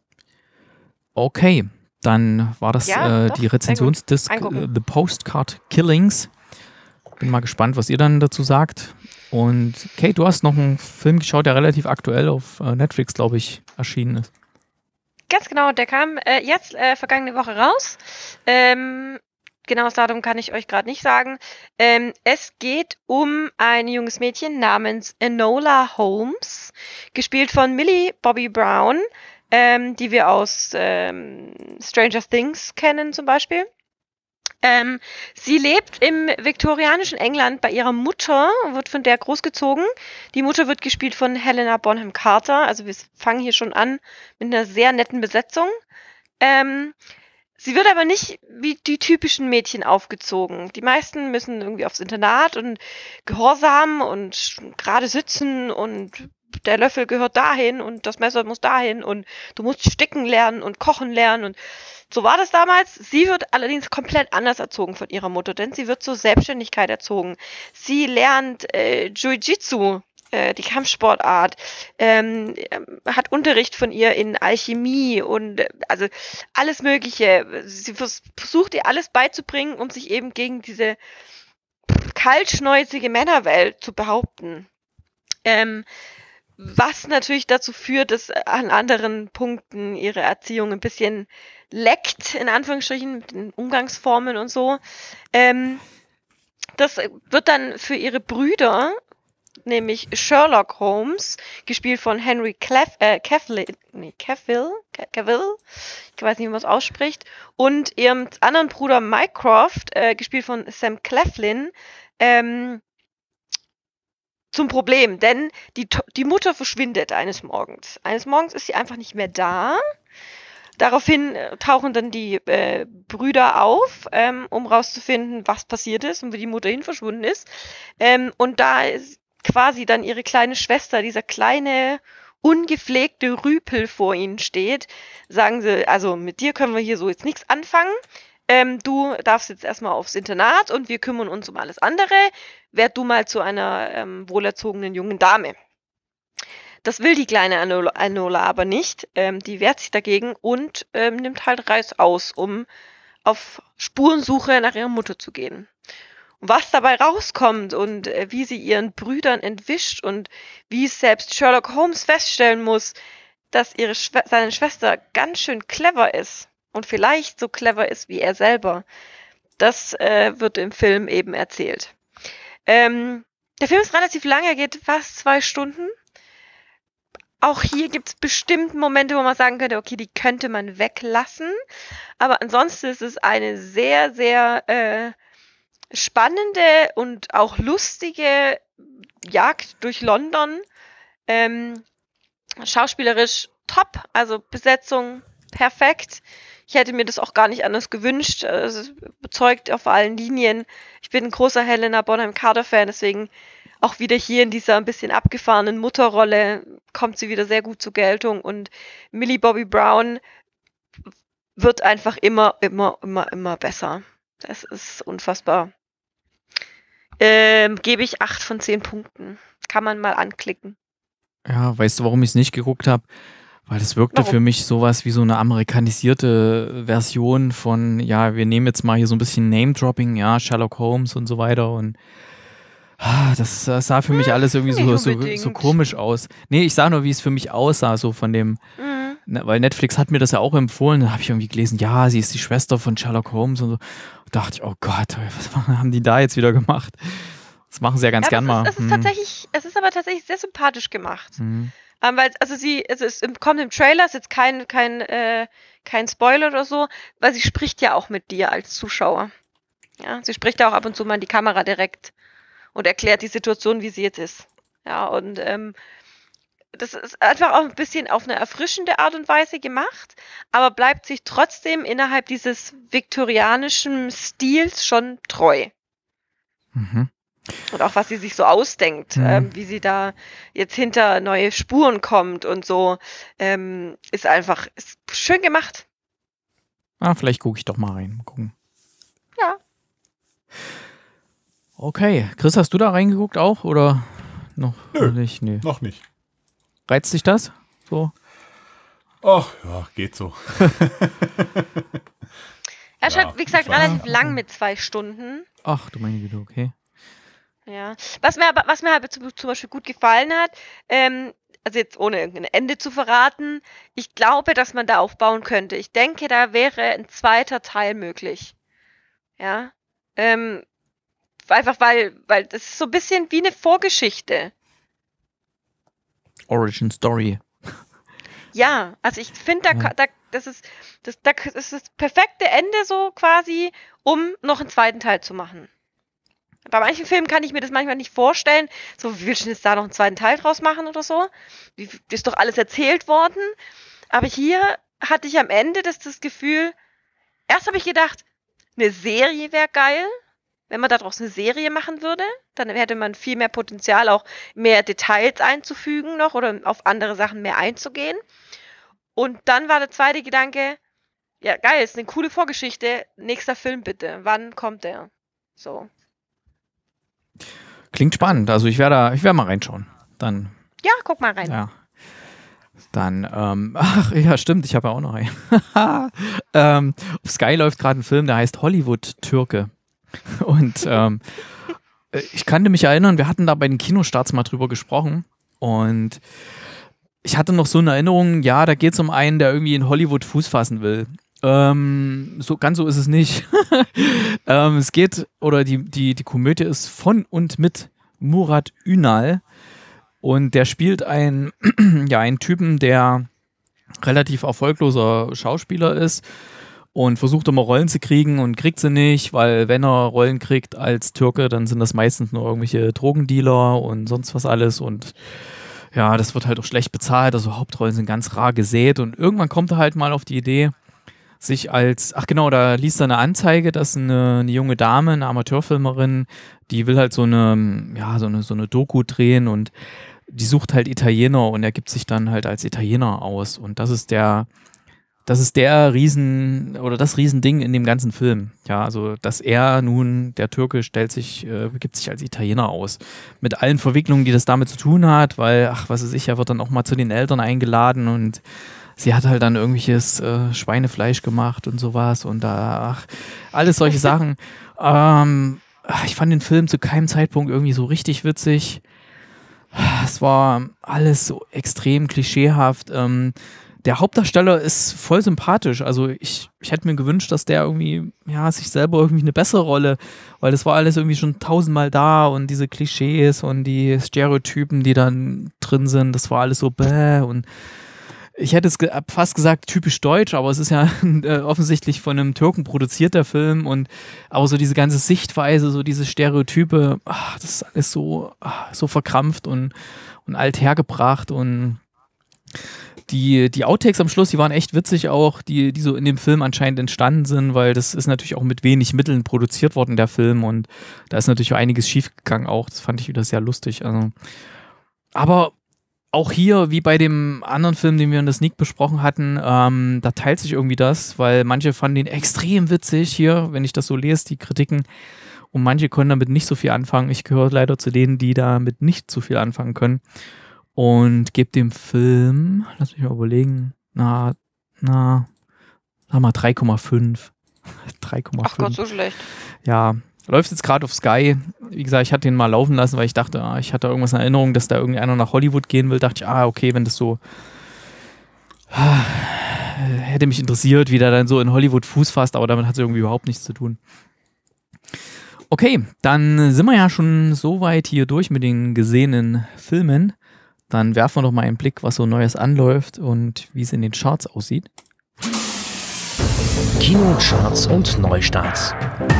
okay, dann war das Ja, äh, doch, die sehr gut. Rezensionsdisk Angucken. äh, The Postcard Killings. Bin mal gespannt, was ihr dann dazu sagt. Und Kate, du hast noch einen Film geschaut, der relativ aktuell auf äh, Netflix, glaube ich, erschienen ist. Ganz genau, der kam äh, jetzt äh, vergangene Woche raus. Ähm, genaues Datum kann ich euch gerade nicht sagen. Ähm, es geht um ein junges Mädchen namens Enola Holmes, gespielt von Millie Bobby Brown, ähm, die wir aus ähm, Stranger Things kennen zum Beispiel. Ähm, sie lebt im viktorianischen England bei ihrer Mutter, wird von der großgezogen. Die Mutter wird gespielt von Helena Bonham Carter. Also wir fangen hier schon an mit einer sehr netten Besetzung. Ähm, sie wird aber nicht wie die typischen Mädchen aufgezogen. Die meisten müssen irgendwie aufs Internat und gehorsam und gerade sitzen und der Löffel gehört dahin und das Messer muss dahin und du musst sticken lernen und kochen lernen und so war das damals. Sie wird allerdings komplett anders erzogen von ihrer Mutter, denn sie wird zur Selbstständigkeit erzogen. Sie lernt äh, Jiu-Jitsu, äh, die Kampfsportart, ähm, hat Unterricht von ihr in Alchemie und äh, also alles Mögliche. Sie vers- versucht ihr alles beizubringen, um sich eben gegen diese kaltschnäuzige Männerwelt zu behaupten. Ähm, was natürlich dazu führt, dass an anderen Punkten ihre Erziehung ein bisschen leckt, in Anführungsstrichen, mit den Umgangsformen und so. Ähm, das wird dann für ihre Brüder, nämlich Sherlock Holmes, gespielt von Henry Clef, äh, Cavill, nee, Cavill, Cavill, ich weiß nicht, wie man es ausspricht, und ihrem anderen Bruder Mycroft, äh, gespielt von Sam Claflin, ähm, zum Problem, denn die, die Mutter verschwindet eines Morgens. Eines Morgens ist sie einfach nicht mehr da. Daraufhin tauchen dann die äh, Brüder auf, ähm, um rauszufinden, was passiert ist und wie die Mutter hin verschwunden ist. Ähm, und da ist quasi dann ihre kleine Schwester, dieser kleine, ungepflegte Rüpel vor ihnen steht, sagen sie, also mit dir können wir hier so jetzt nichts anfangen. Ähm, du darfst jetzt erstmal aufs Internat und wir kümmern uns um alles andere. Werd du mal zu einer ähm, wohlerzogenen jungen Dame. Das will die kleine Enola, Enola aber nicht. Ähm, die wehrt sich dagegen und ähm, nimmt halt Reis aus, um auf Spurensuche nach ihrer Mutter zu gehen. Und was dabei rauskommt und äh, wie sie ihren Brüdern entwischt und wie selbst Sherlock Holmes feststellen muss, dass ihre Schwe- seine Schwester ganz schön clever ist und vielleicht so clever ist wie er selber. Das äh, wird im Film eben erzählt. Ähm, der Film ist relativ lang, er geht fast zwei Stunden. Auch hier gibt es bestimmt Momente, wo man sagen könnte, okay, die könnte man weglassen. Aber ansonsten ist es eine sehr, sehr äh, spannende und auch lustige Jagd durch London. Ähm, schauspielerisch top, also Besetzung perfekt. Ich hätte mir das auch gar nicht anders gewünscht. Es überzeugt auf allen Linien. Ich bin ein großer Helena Bonham Carter-Fan, deswegen auch wieder hier in dieser ein bisschen abgefahrenen Mutterrolle kommt sie wieder sehr gut zur Geltung. Und Millie Bobby Brown wird einfach immer, immer, immer, immer besser. Das ist unfassbar. Ähm, gebe ich acht von zehn Punkten. Kann man mal anklicken. Ja, weißt du, warum ich es nicht geguckt habe? Weil das wirkte Warum? für mich sowas wie so eine amerikanisierte Version von, ja, wir nehmen jetzt mal hier so ein bisschen Name-Dropping, ja, Sherlock Holmes und so weiter und ah, das, das sah für mich alles irgendwie so, nicht so, unbedingt. so komisch aus. Nee, ich sah nur, wie es für mich aussah, so von dem, Mhm. ne, weil Netflix hat mir das ja auch empfohlen, da habe ich irgendwie gelesen, ja, sie ist die Schwester von Sherlock Holmes und so. Und dachte ich, oh Gott, was haben die da jetzt wieder gemacht? Das machen sie ja ganz Ja, gern aber mal. es ist, es ist Hm. tatsächlich, es ist aber tatsächlich sehr sympathisch gemacht. Hm. Ähm, weil, also sie, es ist, im- kommt im Trailer, ist jetzt kein, kein, äh, kein Spoiler oder so, weil sie spricht ja auch mit dir als Zuschauer. Ja, sie spricht ja auch ab und zu mal in die Kamera direkt und erklärt die Situation, wie sie jetzt ist. Ja, und ähm, das ist einfach auch ein bisschen auf eine erfrischende Art und Weise gemacht, aber bleibt sich trotzdem innerhalb dieses viktorianischen Stils schon treu. Mhm. Und auch was sie sich so ausdenkt, Mhm. ähm, wie sie da jetzt hinter neue Spuren kommt und so, ähm, ist einfach ist schön gemacht. Ah, vielleicht gucke ich doch mal rein. Mal gucken. Ja. Okay. Chris, hast du da reingeguckt auch? Oder noch Nö. noch nicht? Nee. Noch nicht. Reizt dich das? So? Ach, ja, geht so. Er ist Ja, halt, wie gesagt, ich weiß. relativ lang mit zwei Stunden. Ach, du meine Güte, okay. Ja. Was mir aber, was mir halt zum, zum Beispiel gut gefallen hat, ähm, also jetzt ohne irgendein Ende zu verraten, ich glaube, dass man da aufbauen könnte. Ich denke, da wäre ein zweiter Teil möglich. Ja. Ähm, einfach weil, weil das ist so ein bisschen wie eine Vorgeschichte. Origin Story. Ja, also ich finde, da, Ja. da, das, ist, das, da, das ist das perfekte Ende so quasi, um noch einen zweiten Teil zu machen. Bei manchen Filmen kann ich mir das manchmal nicht vorstellen. So, wie willst du jetzt da noch einen zweiten Teil draus machen oder so? Wie, ist doch alles erzählt worden. Aber hier hatte ich am Ende das, das Gefühl, erst habe ich gedacht, eine Serie wäre geil, wenn man daraus eine Serie machen würde. Dann hätte man viel mehr Potenzial, auch mehr Details einzufügen noch oder auf andere Sachen mehr einzugehen. Und dann war der zweite Gedanke, ja geil, ist eine coole Vorgeschichte, nächster Film bitte. Wann kommt der? So. Klingt spannend. Also ich werde ich werde mal reinschauen. Dann, Ja, guck mal rein. ja. Dann, ähm, ach ja, stimmt, ich habe ja auch noch einen. ähm, auf Sky läuft gerade ein Film, der heißt Hollywood-Türke. Und ähm, ich kannte mich erinnern, wir hatten da bei den Kinostarts mal drüber gesprochen. Und ich hatte noch so eine Erinnerung, ja, da geht es um einen, der irgendwie in Hollywood Fuß fassen will. Ähm, so ganz so ist es nicht. ähm, es geht, oder die, die, die Komödie ist von und mit Murat Ünal. Und der spielt einen, ja, einen Typen, der relativ erfolgloser Schauspieler ist und versucht immer Rollen zu kriegen und kriegt sie nicht, weil wenn er Rollen kriegt als Türke, dann sind das meistens nur irgendwelche Drogendealer und sonst was alles und ja, das wird halt auch schlecht bezahlt, also Hauptrollen sind ganz rar gesät und irgendwann kommt er halt mal auf die Idee, sich als, ach genau, da liest er eine Anzeige, dass eine, eine junge Dame, eine Amateurfilmerin, die will halt so eine, ja, so eine, so eine Doku drehen und die sucht halt Italiener und er gibt sich dann halt als Italiener aus und das ist der, das ist der Riesen, oder das Riesending in dem ganzen Film. Ja, also, dass er nun, der Türke, stellt sich, äh, gibt sich als Italiener aus. Mit allen Verwicklungen, die das damit zu tun hat, weil, ach, was weiß ich, er wird dann auch mal zu den Eltern eingeladen und sie hat halt dann irgendwelches äh, Schweinefleisch gemacht und sowas und da, ach, alles solche Sachen. Ähm, ich fand den Film zu keinem Zeitpunkt irgendwie so richtig witzig. Es war alles so extrem klischeehaft. Ähm, der Hauptdarsteller ist voll sympathisch. Also ich, ich hätte mir gewünscht, dass der irgendwie, ja, sich selber irgendwie eine bessere Rolle, weil das war alles irgendwie schon tausendmal da und diese Klischees und die Stereotypen, die dann drin sind, das war alles so bäh und ich hätte es ge- fast gesagt typisch deutsch, aber es ist ja äh, offensichtlich von einem Türken produziert, der Film. Und aber so diese ganze Sichtweise, so diese Stereotype, ach, das ist alles so, ach, so verkrampft und, und alt hergebracht. Und die, die Outtakes am Schluss, die waren echt witzig auch, die, die so in dem Film anscheinend entstanden sind, weil das ist natürlich auch mit wenig Mitteln produziert worden, der Film. Und da ist natürlich auch einiges schiefgegangen auch. Das fand ich wieder sehr lustig. Also, aber auch hier, wie bei dem anderen Film, den wir in der Sneak besprochen hatten, ähm, da teilt sich irgendwie das, weil manche fanden ihn extrem witzig hier, wenn ich das so lese, die Kritiken, und manche können damit nicht so viel anfangen. Ich gehöre leider zu denen, die damit nicht so viel anfangen können und gebe dem Film, lass mich mal überlegen, na, na, sag mal drei Komma fünf. drei Komma fünf. Ach Gott, so schlecht. Ja, läuft jetzt gerade auf Sky. Wie gesagt, ich hatte den mal laufen lassen, weil ich dachte, ah, ich hatte irgendwas in Erinnerung, dass da irgendeiner nach Hollywood gehen will. Dachte ich, ah, okay, wenn das so ah, hätte mich interessiert, wie der dann so in Hollywood Fuß fasst, aber damit hat es irgendwie überhaupt nichts zu tun. Okay, dann sind wir ja schon so weit hier durch mit den gesehenen Filmen. Dann werfen wir doch mal einen Blick, was so Neues anläuft und wie es in den Charts aussieht. Kinocharts und Neustarts.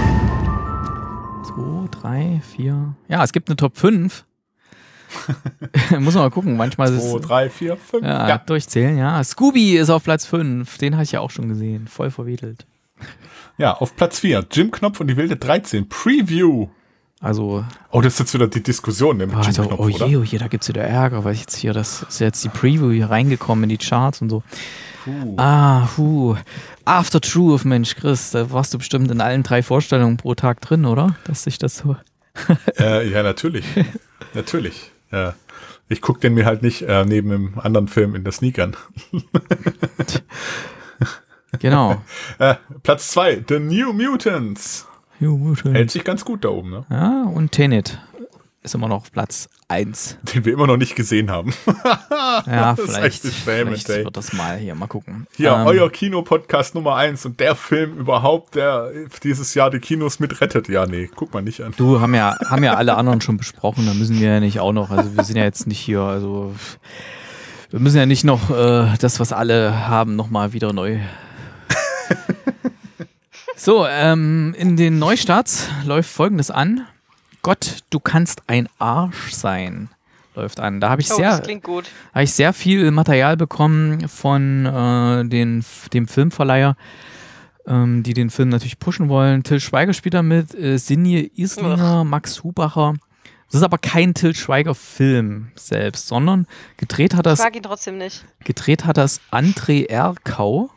zwei, drei, vier. Ja, es gibt eine Top fünf. Muss man mal gucken. Manchmal ist es. zwei, drei, vier, fünf. Ja, Ja. durchzählen, ja. Scooby ist auf Platz fünf. Den habe ich ja auch schon gesehen. Voll verwedelt. Ja, auf Platz vier. Jim Knopf und die wilde dreizehn. Preview. Also, Oh, das ist jetzt wieder die Diskussion ne, mit Jim also Knopf, oh oder? je, oh je, da gibt es wieder Ärger, weil ich jetzt hier, das ist jetzt die Preview hier reingekommen in die Charts und so. Puh. Ah, hu. After Truth, Mensch, Chris, da warst du bestimmt in allen drei Vorstellungen pro Tag drin, oder? Dass sich das so. Äh, ja, natürlich. natürlich. Ja. Ich gucke den mir halt nicht äh, neben einem anderen Film in der Sneak an. Genau. äh, Platz zwei, The New Mutants. Hält sich ganz gut da oben, ne? Ja, und Tenet. ist immer noch auf Platz eins. Den wir immer noch nicht gesehen haben. Ja, das vielleicht, ist echt Schwämend, vielleicht wird das mal hier, mal gucken. Hier, ähm, euer Kino-Podcast Nummer eins und der Film überhaupt, der dieses Jahr die Kinos mitrettet. Ja, nee, guck mal nicht an. Du, haben ja, haben ja alle anderen schon besprochen, da müssen wir ja nicht auch noch, also wir sind ja jetzt nicht hier, also wir müssen ja nicht noch äh, das, was alle haben, nochmal wieder neu. So, ähm, in den Neustarts läuft Folgendes an. Gott, du kannst ein Arsch sein, läuft an. Da habe ich, Oh, sehr, das klingt gut. hab ich sehr viel Material bekommen von äh, den, dem Filmverleiher, ähm, die den Film natürlich pushen wollen. Till Schweiger spielt da mit, äh, Sinje Islinger, Max Hubacher. Das ist aber kein Till Schweiger-Film selbst, sondern gedreht hat das, Ich mag ihn trotzdem nicht. gedreht hat das André Erkau.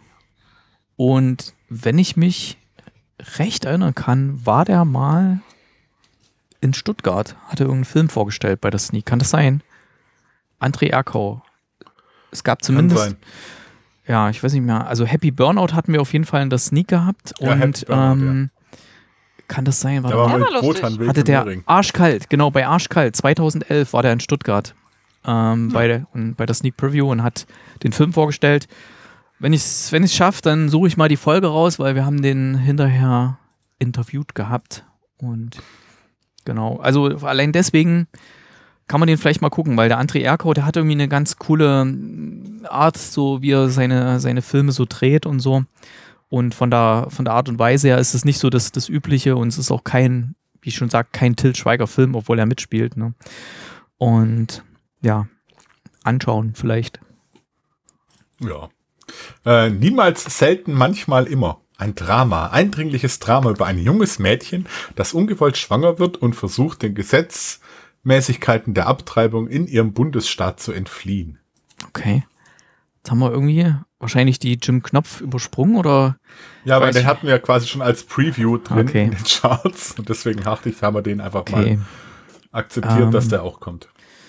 Und wenn ich mich recht erinnern kann, war der mal in Stuttgart, hat er irgendeinen Film vorgestellt bei der Sneak. Kann das sein? André Erkau. Es gab zumindest, Kann sein. ja, ich weiß nicht mehr, also Happy Burnout hatten wir auf jeden Fall in der Sneak gehabt. Ja, und Happy Burnout, ähm, kann das sein? War Der der war Ja, mit war lustig. Wotan Wilke hatte der Möhring. Arschkalt, genau, bei Arschkalt, zweitausendelf war der in Stuttgart ähm, bei, der, und bei der Sneak Preview und hat den Film vorgestellt. Wenn ich es wenn ich's schaffe, dann suche ich mal die Folge raus, weil wir haben den hinterher interviewt gehabt und genau, also allein deswegen kann man den vielleicht mal gucken, weil der André Erkau, der hat irgendwie eine ganz coole Art, so wie er seine, seine Filme so dreht und so. Und von der, von der Art und Weise her ist es nicht so das, das Übliche und es ist auch kein, wie ich schon sage, kein Till Schweiger-Film, obwohl er mitspielt. Ne? Und ja, anschauen vielleicht. Ja. Äh, niemals, selten, manchmal, immer. Ein Drama, eindringliches Drama über ein junges Mädchen, das ungewollt schwanger wird und versucht, den Gesetzmäßigkeiten der Abtreibung in ihrem Bundesstaat zu entfliehen. Okay. Jetzt haben wir irgendwie wahrscheinlich die Jim Knopf übersprungen oder? Ja, aber Weiß den ich- hatten wir ja quasi schon als Preview drin Okay. in den Charts und deswegen dachte ich, haben wir den einfach Okay. mal akzeptiert, Ähm, dass der auch kommt.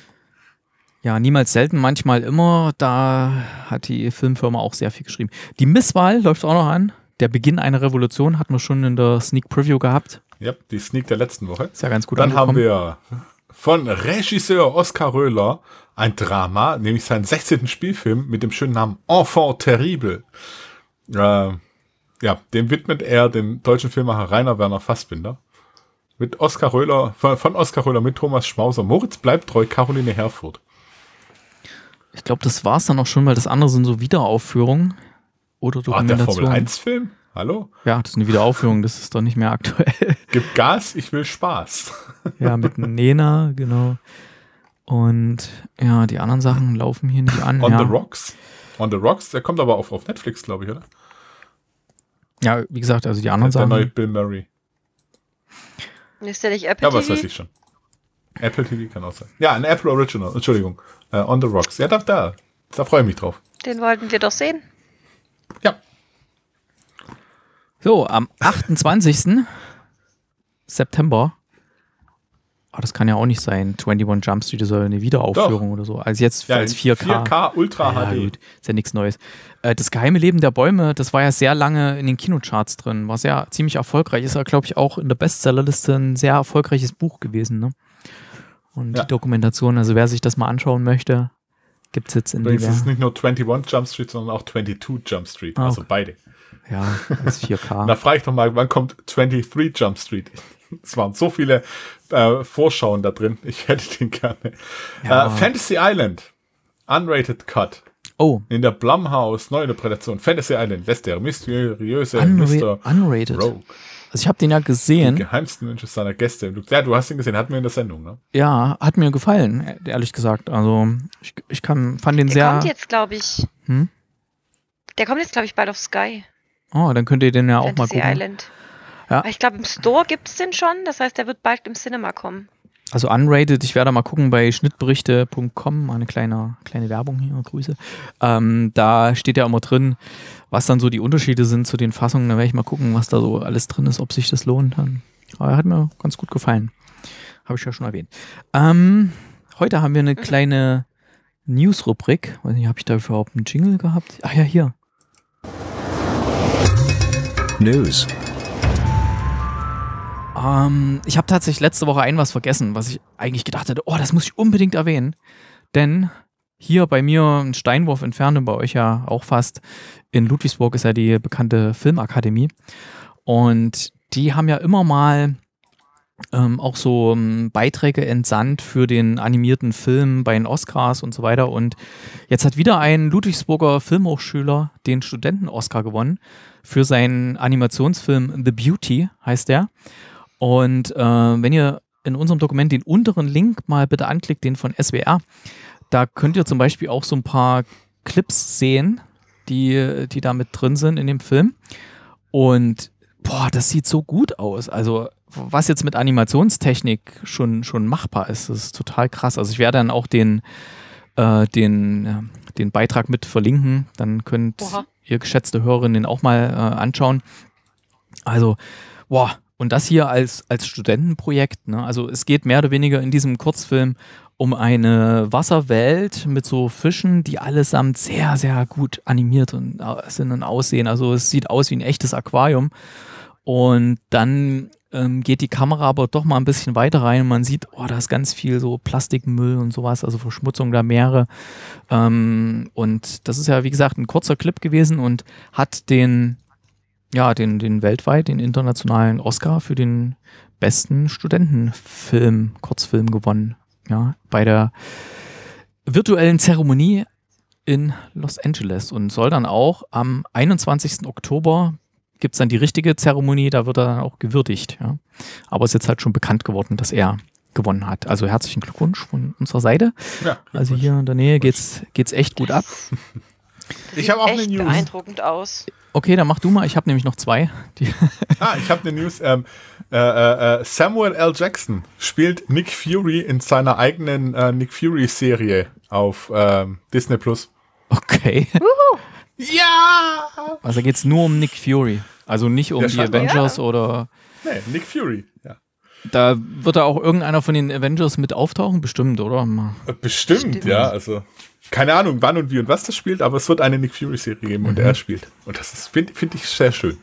Ja, niemals selten, manchmal immer. Da hat die Filmfirma auch sehr viel geschrieben. Die Misswahl läuft auch noch an. Der Beginn einer Revolution hatten wir schon in der Sneak Preview gehabt. Ja, die Sneak der letzten Woche. Ist ja ganz gut Dann haben angekommen. wir von Regisseur Oskar Röhler ein Drama, nämlich seinen sechzehnten Spielfilm mit dem schönen Namen Enfant Terrible. Äh, ja, dem widmet er dem deutschen Filmemacher Rainer Werner Fassbinder. Mit Oskar Röhler, von, von Oskar Röhler mit Thomas Schmauser, Moritz bleibt treu, Caroline Herfurth. Ich glaube, das war es dann auch schon, weil das andere sind so Wiederaufführungen oder Ah, der Dokumentationen. Formel eins Film? Hallo? Ja, das ist eine Wiederaufführung, das ist doch nicht mehr aktuell. Gib Gas, ich will Spaß. Ja, mit Nena, genau. Und ja, die anderen Sachen laufen hier nicht an. On ja. the Rocks. On the Rocks, der kommt aber auf, auf Netflix, glaube ich, oder? Ja, wie gesagt, also die anderen Der neue Sachen. Bill Murray. Ist der nicht Apple Ja, was T V? weiß ich schon. Apple T V kann auch sein. Ja, ein Apple Original, Entschuldigung. Äh, On the Rocks. Ja, da, da, da freue ich mich drauf. Den wollten wir doch sehen. Ja. So, am achtundzwanzigsten September. Ah, das kann ja auch nicht sein. einundzwanzig Jump Street ist ja eine Wiederaufführung Doch. oder so. Also jetzt Ja, als vier K. vier K Ultra Ja, H D. gut. Ist ja nichts Neues. Äh, das geheime Leben der Bäume, das war ja sehr lange in den Kinocharts drin. War sehr ziemlich erfolgreich. Ist ja, glaube ich, auch in der Bestsellerliste ein sehr erfolgreiches Buch gewesen. Ne? Und Ja. die Dokumentation, also wer sich das mal anschauen möchte, gibt es jetzt in Übrigens ist es der. nicht nur einundzwanzig Jump Street, sondern auch zweiundzwanzig Jump Street. Ah, Also okay. beide. Ja, als vier Und da K. frage ich doch mal, wann kommt dreiundzwanzig Jump Street? Es waren so viele äh, Vorschauen da drin. Ich hätte den gerne. Ja. Äh, Fantasy Island. Unrated Cut. Oh, In der Blumhouse Neuinterpretation. Fantasy Island lässt der mysteriöse unra Mister unrated. Rogue Also ich habe den ja die gesehen. geheimsten Wünsche seiner Gäste. Du, ja, du hast ihn gesehen, hatten wir in der Sendung, ne? Ja, hat mir gefallen, ehrlich gesagt. Also ich, ich kann, fand den Der sehr. kommt jetzt, glaube ich. Hm? Der kommt jetzt, glaube ich, bald auf Sky. Oh, dann könnt ihr den ja auch mal Fantasy gucken. Island. Ja. Aber ich glaube, im Store gibt es den schon. Das heißt, der wird bald im Cinema kommen. Also unrated, ich werde mal gucken bei schnittberichte punkt com, mal eine kleine, kleine Werbung hier, Grüße. Ähm, da steht ja immer drin, was dann so die Unterschiede sind zu den Fassungen. Da werde ich mal gucken, was da so alles drin ist, ob sich das lohnt. Dann. Aber er hat mir ganz gut gefallen. Habe ich ja schon erwähnt. Ähm, heute haben wir eine kleine News-Rubrik. Weiß nicht, habe ich da überhaupt einen Jingle gehabt? Ach ja, hier. News. Ähm, ich habe tatsächlich letzte Woche ein was vergessen, was ich eigentlich gedacht hätte, oh, das muss ich unbedingt erwähnen. Denn hier bei mir, ein Steinwurf entfernt und bei euch ja auch fast, in Ludwigsburg ist ja die bekannte Filmakademie. Und die haben ja immer mal ähm, auch so ähm, Beiträge entsandt für den animierten Film bei den Oscars und so weiter. Und jetzt hat wieder ein Ludwigsburger Filmhochschüler den Studenten-Oscar gewonnen für seinen Animationsfilm The Beauty, heißt der. Und äh, wenn ihr in unserem Dokument den unteren Link mal bitte anklickt, den von S W R, da könnt ihr zum Beispiel auch so ein paar Clips sehen, die, die da mit drin sind in dem Film. Und boah, das sieht so gut aus. Also was jetzt mit Animationstechnik schon, schon machbar ist, das ist total krass. Also ich werde dann auch den, äh, den, den Beitrag mit verlinken. Dann könnt Oha. ihr geschätzte Hörerinnen auch mal äh, anschauen. Also, boah, und das hier als, als Studentenprojekt. Ne? Also es geht mehr oder weniger in diesem Kurzfilm um eine Wasserwelt mit so Fischen, die allesamt sehr, sehr gut animiert und, sind und aussehen. Also es sieht aus wie ein echtes Aquarium. Und dann ähm, geht die Kamera aber doch mal ein bisschen weiter rein und man sieht, oh, da ist ganz viel so Plastikmüll und sowas, also Verschmutzung der Meere. Ähm, und das ist ja, wie gesagt, ein kurzer Clip gewesen und hat den, ja, den, den weltweit, den internationalen Oscar für den besten Studentenfilm, Kurzfilm gewonnen. Ja, bei der virtuellen Zeremonie in Los Angeles und soll dann auch am einundzwanzigsten Oktober gibt es dann die richtige Zeremonie, da wird er dann auch gewürdigt. Ja. Aber es ist jetzt halt schon bekannt geworden, dass er gewonnen hat. Also herzlichen Glückwunsch von unserer Seite. Ja, also hier in der Nähe geht's, geht's echt gut ab. Ich habe auch eine News. Beeindruckend aus. Okay, dann mach du mal. Ich habe nämlich noch zwei. Die ah, ich habe eine News. Ähm, äh, äh, Samuel L. Jackson spielt Nick Fury in seiner eigenen äh, Nick Fury-Serie auf ähm, Disney Plus. Okay. Wuhu. Ja! Also da geht es nur um Nick Fury. Also nicht um Der die Avengers ja. oder... Nee, Nick Fury, ja. Da wird da auch irgendeiner von den Avengers mit auftauchen? Bestimmt, oder? Bestimmt, Bestimmt. ja. Also keine Ahnung, wann und wie und was das spielt, aber es wird eine Nick Fury-Serie geben mhm. und er spielt. Und das finde find ich sehr schön.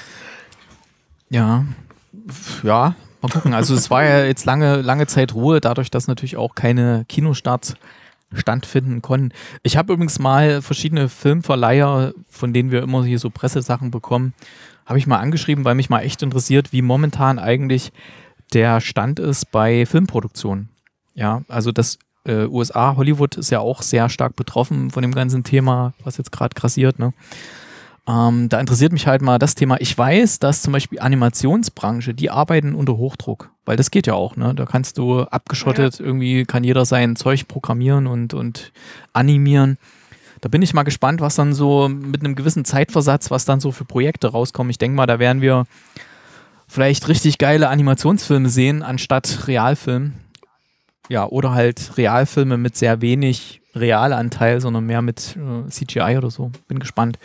Ja, ja, mal gucken. Also es war ja jetzt lange, lange Zeit Ruhe, dadurch, dass natürlich auch keine Kinostarts stattfinden konnten. Ich habe übrigens mal verschiedene Filmverleiher, von denen wir immer hier so Pressesachen bekommen, habe ich mal angeschrieben, weil mich mal echt interessiert, wie momentan eigentlich der Stand ist bei Filmproduktionen. Ja, also das äh, U S A, Hollywood ist ja auch sehr stark betroffen von dem ganzen Thema, was jetzt gerade grassiert, ne? Ähm, da interessiert mich halt mal das Thema. Ich weiß, dass zum Beispiel Animationsbranche, die arbeiten unter Hochdruck, weil das geht ja auch, ne? Da kannst du abgeschottet, ja. irgendwie kann jeder sein Zeug programmieren und, und animieren. Da bin ich mal gespannt, was dann so mit einem gewissen Zeitversatz, was dann so für Projekte rauskommen. Ich denke mal, da werden wir vielleicht richtig geile Animationsfilme sehen, anstatt Realfilm. Ja, oder halt Realfilme mit sehr wenig Realanteil, sondern mehr mit äh, C G I oder so. Bin gespannt.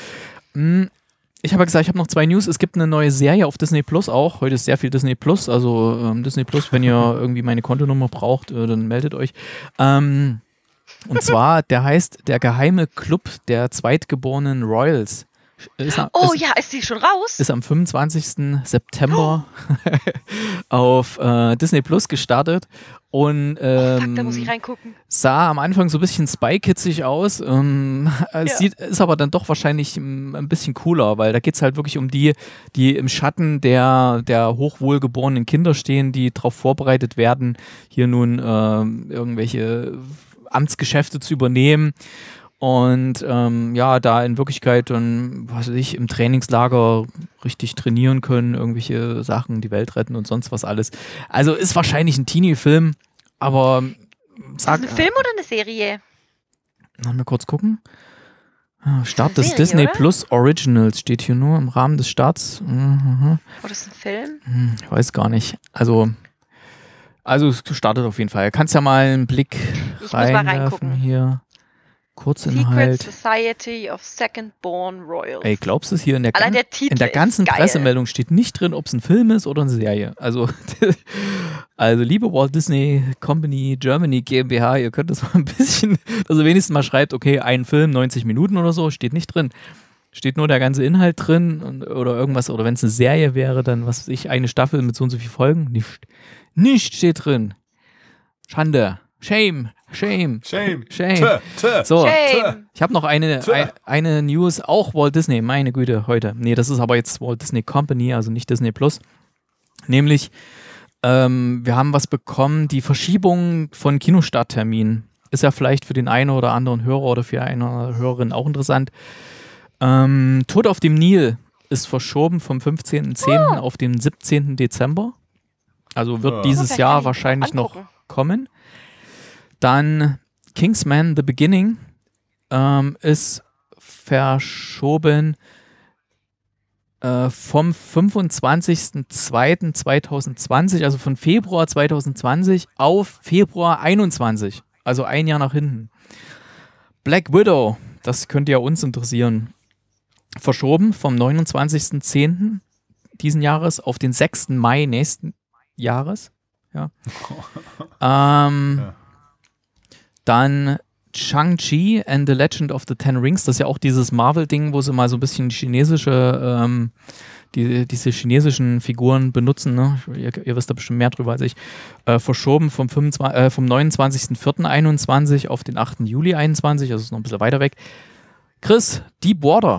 Ich habe ja gesagt, ich habe noch zwei News. Es gibt eine neue Serie auf Disney Plus auch. Heute ist sehr viel Disney Plus. Also ähm, Disney Plus, wenn ihr irgendwie meine Kontonummer braucht, äh, dann meldet euch. Ähm, und zwar, der heißt Der geheime Club der zweitgeborenen Royals. Ist, oh ist, ja, ist die schon raus? Ist am fünfundzwanzigsten September oh. auf äh, Disney Plus gestartet. Und ähm, oh, fuck, da muss ich reingucken. Sah am Anfang so ein bisschen Spy-Kitzig aus. Ähm, ja. sieht, ist aber dann doch wahrscheinlich ein bisschen cooler, weil da geht es halt wirklich um die, die im Schatten der, der hochwohlgeborenen Kinder stehen, die darauf vorbereitet werden, hier nun äh, irgendwelche Amtsgeschäfte zu übernehmen. Und ähm, ja, da in Wirklichkeit dann, was weiß ich, im Trainingslager richtig trainieren können, irgendwelche Sachen, die Welt retten und sonst was alles. Also ist wahrscheinlich ein Teenie-Film, aber sag... Ist das ein Film oder eine Serie? Wollen wir kurz gucken? Start des Serie, Disney oder? Plus Originals steht hier nur im Rahmen des Starts. Mhm. Oder ist das ein Film? Ich weiß gar nicht. Also, also es startet auf jeden Fall. Kannst ja mal einen Blick ich reinwerfen hier. Kurzinhalt. Secret Society of Second-Born Royals. Ey, glaubst du es hier in der, gan der in der ganzen Pressemeldung steht nicht drin, ob es ein Film ist oder eine Serie. Also, also liebe Walt Disney Company Germany GmbH, ihr könnt das mal ein bisschen, also wenigstens mal schreibt, okay, ein Film, neunzig Minuten oder so, steht nicht drin. steht nur der ganze Inhalt drin und, oder irgendwas, oder wenn es eine Serie wäre, dann, was weiß ich, eine Staffel mit so und so viel Folgen. Nicht. Nicht steht drin. Schande. Shame. Shame. Shame. Shame. Tö, tö, so, Shame. ich habe noch eine, ein, eine News, auch Walt Disney, meine Güte, heute. Nee, das ist aber jetzt Walt Disney Company, also nicht Disney Plus. Nämlich, ähm, wir haben was bekommen, die Verschiebung von Kinostartterminen. Ist ja vielleicht für den einen oder anderen Hörer oder für eine Hörerin auch interessant. Ähm, Tod auf dem Nil ist verschoben vom fünfzehnten zehnten auf den siebzehnten Dezember. Also wird Ja. dieses Okay, Jahr kann ich wahrscheinlich noch angucken. kommen. Dann Kingsman The Beginning ähm, ist verschoben äh, vom fünfundzwanzigsten zweiten zweitausendzwanzig, also von Februar zweitausendzwanzig auf Februar einundzwanzig, also ein Jahr nach hinten. Black Widow, das könnte ja uns interessieren, verschoben vom neunundzwanzigsten zehnten diesen Jahres auf den sechsten Mai nächsten Jahres. Ja. ähm, Ja. Dann Shang-Chi and the Legend of the Ten Rings, das ist ja auch dieses Marvel-Ding, wo sie mal so ein bisschen chinesische, ähm, die, diese chinesischen Figuren benutzen, ne? ihr, ihr wisst da bestimmt mehr drüber als ich, äh, verschoben vom, fünfundzwanzigsten, äh, vom neunundzwanzigsten vierten einundzwanzig auf den achten Juli einundzwanzig, also ist noch ein bisschen weiter weg. Chris, Deep Water.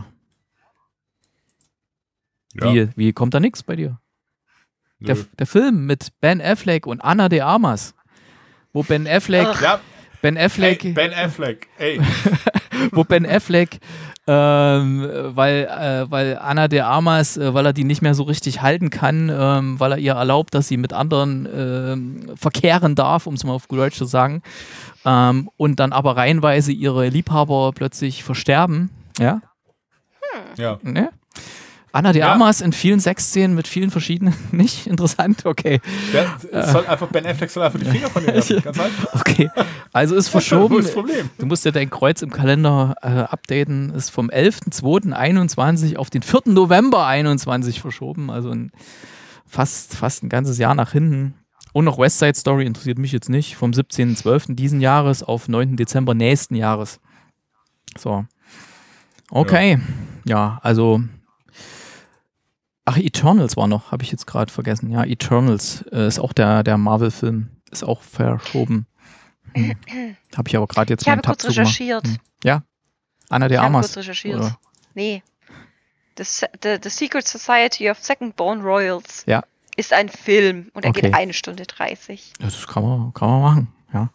Ja. Wie, wie kommt da nichts bei dir? Der, Nö. der Film mit Ben Affleck und Anna de Armas, wo Ben Affleck, Ja, Ben Affleck, ey, Ben Affleck, ey. wo Ben Affleck, ähm, weil, äh, weil Anna de Armas, äh, weil er die nicht mehr so richtig halten kann, ähm, weil er ihr erlaubt, dass sie mit anderen ähm, verkehren darf, um es mal auf gut Deutsch zu sagen, ähm, und dann aber reihenweise ihre Liebhaber plötzlich versterben, ja, Ja. ne? Anna de Ja. Armas in vielen Sexszenen mit vielen verschiedenen, nicht interessant, okay. Der soll einfach, Ben Affleck soll einfach die Finger von ihm lassen. Ganz einfach. Okay, also ist Wo verschoben. ist das Problem? Du musst ja dein Kreuz im Kalender äh, updaten. Ist vom elften zweiten einundzwanzig auf den vierten November einundzwanzig verschoben. Also ein, fast, fast ein ganzes Jahr nach hinten. Und noch West Side Story interessiert mich jetzt nicht. Vom siebzehnten zwölften diesen Jahres auf neunten Dezember nächsten Jahres. So. Okay. Ja, ja also. Ach, Eternals war noch, habe ich jetzt gerade vergessen. Ja, Eternals äh, ist auch der, der Marvel-Film. Ist auch verschoben. Hm. Habe ich aber gerade jetzt Ich meinen habe Tab kurz zugemacht. recherchiert. Hm. Ja, Anna de Ich habe Armas. kurz recherchiert. Oder? Nee. The, Se- the, the Secret Society of Second Born Royals Ja. ist ein Film und er Okay. geht eine Stunde dreißig. Das kann man, kann man machen, ja.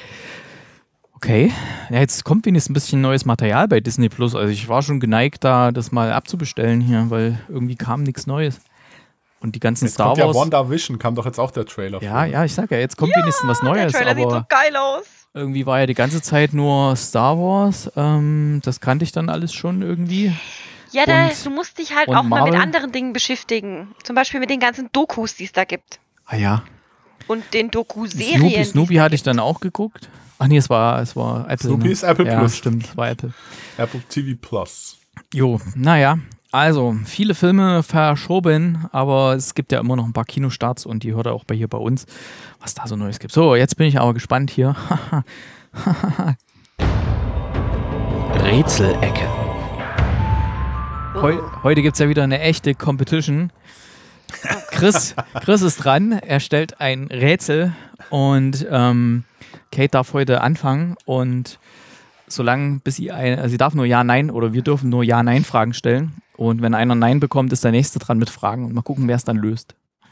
Okay, ja, jetzt kommt wenigstens ein bisschen neues Material bei Disney Plus. Also ich war schon geneigt, da das mal abzubestellen hier, weil irgendwie kam nichts Neues. Und die ganzen Jetzt Star kommt ja Wars. WandaVision, kam doch jetzt auch der Trailer. Ja, vor. ja, ich sag ja, jetzt kommt wenigstens was Der Neues, Trailer sieht so aber geil aus. irgendwie war ja die ganze Zeit nur Star Wars. Ähm, das kannte ich dann alles schon irgendwie. Ja, da, Und- du musst dich halt und auch mal mit Marvel? anderen Dingen beschäftigen. Zum Beispiel mit den ganzen Dokus, die es da gibt. Ah ja, Und den Doku-Serien. Snoopy, die es Snoopy da hatte ich gibt. dann auch geguckt. Ach nee, es war, es war Apple. Snoopy ne? ist Apple ja, Plus. stimmt, es war Apple. Apple T V Plus. Jo, naja, also viele Filme verschoben, aber es gibt ja immer noch ein paar Kinostarts und die hört ihr auch bei hier bei uns, was da so Neues gibt. So, jetzt bin ich aber gespannt hier. Rätselecke. Heu, heute gibt es ja wieder eine echte Competition. Chris, Chris ist dran, er stellt ein Rätsel und ähm, Kate darf heute anfangen und solange bis sie ein, also sie darf nur Ja, Nein oder wir dürfen nur Ja, Nein Fragen stellen und wenn einer Nein bekommt, ist der Nächste dran mit Fragen und mal gucken, wer es dann löst.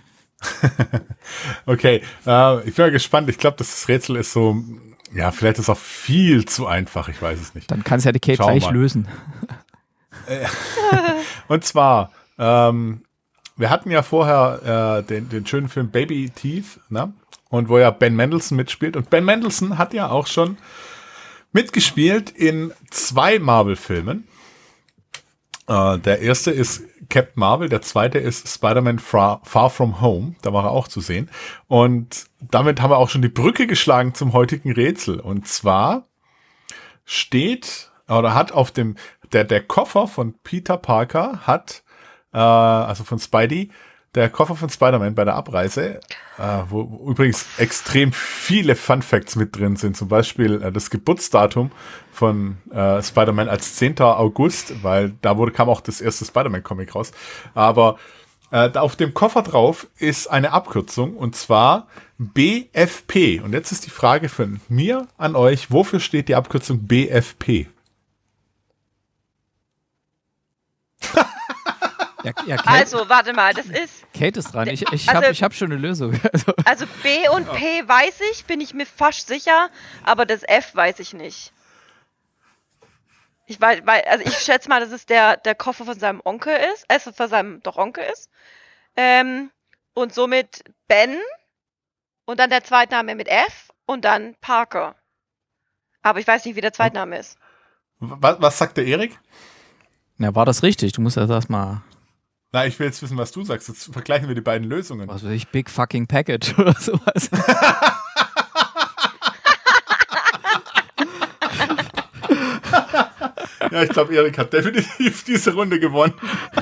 Okay, äh, ich bin mal gespannt. Ich glaube, das Rätsel ist so, ja, vielleicht ist es auch viel zu einfach. Ich weiß es nicht. Dann kann es ja die Kate Schau gleich mal. lösen. Und zwar, ähm, wir hatten ja vorher äh, den, den schönen Film Baby Teeth, ne? Und wo ja Ben Mendelsohn mitspielt. Und Ben Mendelsohn hat ja auch schon mitgespielt in zwei Marvel-Filmen. Äh, der erste ist Captain Marvel, der zweite ist Spider-Man Far, Far From Home. Da war er auch zu sehen. Und damit haben wir auch schon die Brücke geschlagen zum heutigen Rätsel. Und zwar steht, oder hat auf dem, der, der Koffer von Peter Parker hat, äh, also von Spidey, der Koffer von Spider-Man bei der Abreise, äh, wo, wo übrigens extrem viele Fun-Facts mit drin sind. Zum Beispiel äh, das Geburtsdatum von äh, Spider-Man als zehnten August, weil da wurde kam auch das erste Spider-Man-Comic raus. Aber äh, da auf dem Koffer drauf ist eine Abkürzung, und zwar B F P. Und jetzt ist die Frage von mir an euch, wofür steht die Abkürzung B F P? Ja, ja, Kate, Also, warte mal, das ist. Kate ist dran. Ich, ich Also- habe ich hab schon eine Lösung. Also, Also B und P weiß ich, bin ich mir fast sicher, aber das F weiß ich nicht. Ich weiß, weil, also ich schätze mal, dass es der, der Koffer von seinem Onkel ist, also von seinem doch Onkel ist. Ähm, und somit Ben und dann der Zweitname mit F und dann Parker. Aber ich weiß nicht, wie der Zweitname ist. Was, was sagt der Erik? na, war das richtig? Du musst ja erstmal, Na, ich will jetzt wissen, was du sagst. Jetzt vergleichen wir die beiden Lösungen. was weiß ich, Big Fucking Package oder sowas. Ja, ich glaube, Erik hat definitiv diese Runde gewonnen.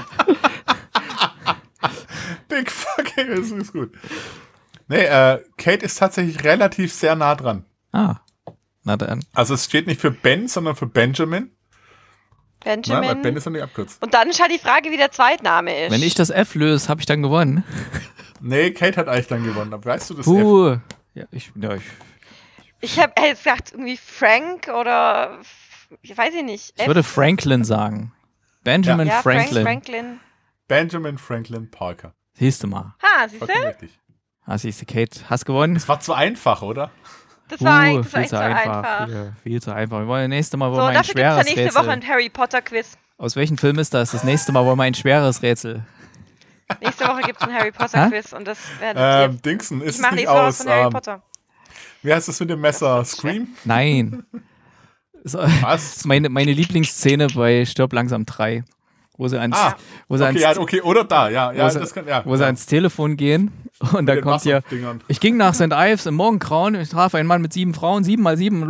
Big fucking, das ist gut. Nee, äh, Kate ist tatsächlich relativ sehr nah dran. Ah, na dann. Also es steht nicht für Ben, sondern für Benjamin. Benjamin. Ja, weil Ben ist noch nicht abkürzt. Und dann ist halt die Frage, wie der Zweitname ist. Wenn ich das F löse, habe ich dann gewonnen. Nee, Kate hat eigentlich dann gewonnen. Aber weißt du das F? Puh. Ja, ich, ja, ich, Ich habe jetzt gesagt, irgendwie Frank oder. Ich weiß ich nicht. ich würde Franklin sagen. Benjamin ja, Franklin. Frank Franklin. Benjamin Franklin Parker. Siehst du mal. Ha, siehst Vollkommen du? richtig. Ah, siehst du, Kate, hast gewonnen. Das war zu einfach, oder? Das war, ein- Uh, das war viel echt zu so einfach. einfach. Viel, viel zu einfach. Wir wollen nächste Mal wollen So, wir ein dafür gibt es ja schweres nächste Rätsel. Woche ein Harry Potter Quiz. Aus welchem Film ist das? Das nächste Mal wollen wir ein schweres Rätsel. Nächste Woche gibt es ein Harry Potter Hä? Quiz und das werden Ähm, wir. Dingsen, ist Ich es mache nicht nächste Woche aus, von Harry ähm, Potter. wie heißt das mit dem Messer? Scream? Nein. So, das Was? ist meine, meine Lieblingsszene bei Stirb langsam drei. Wo sie ans, Ah, wo sie Okay, ans, ja, okay, oder da, ja, ja, wo sie, das kann, ja. wo sie ja. ans Telefon gehen und dann den kommt ja, Wasserdingern. ich ging nach Sankt Ives im Morgengrauen, ich traf einen Mann mit sieben Frauen, sieben mal sieben,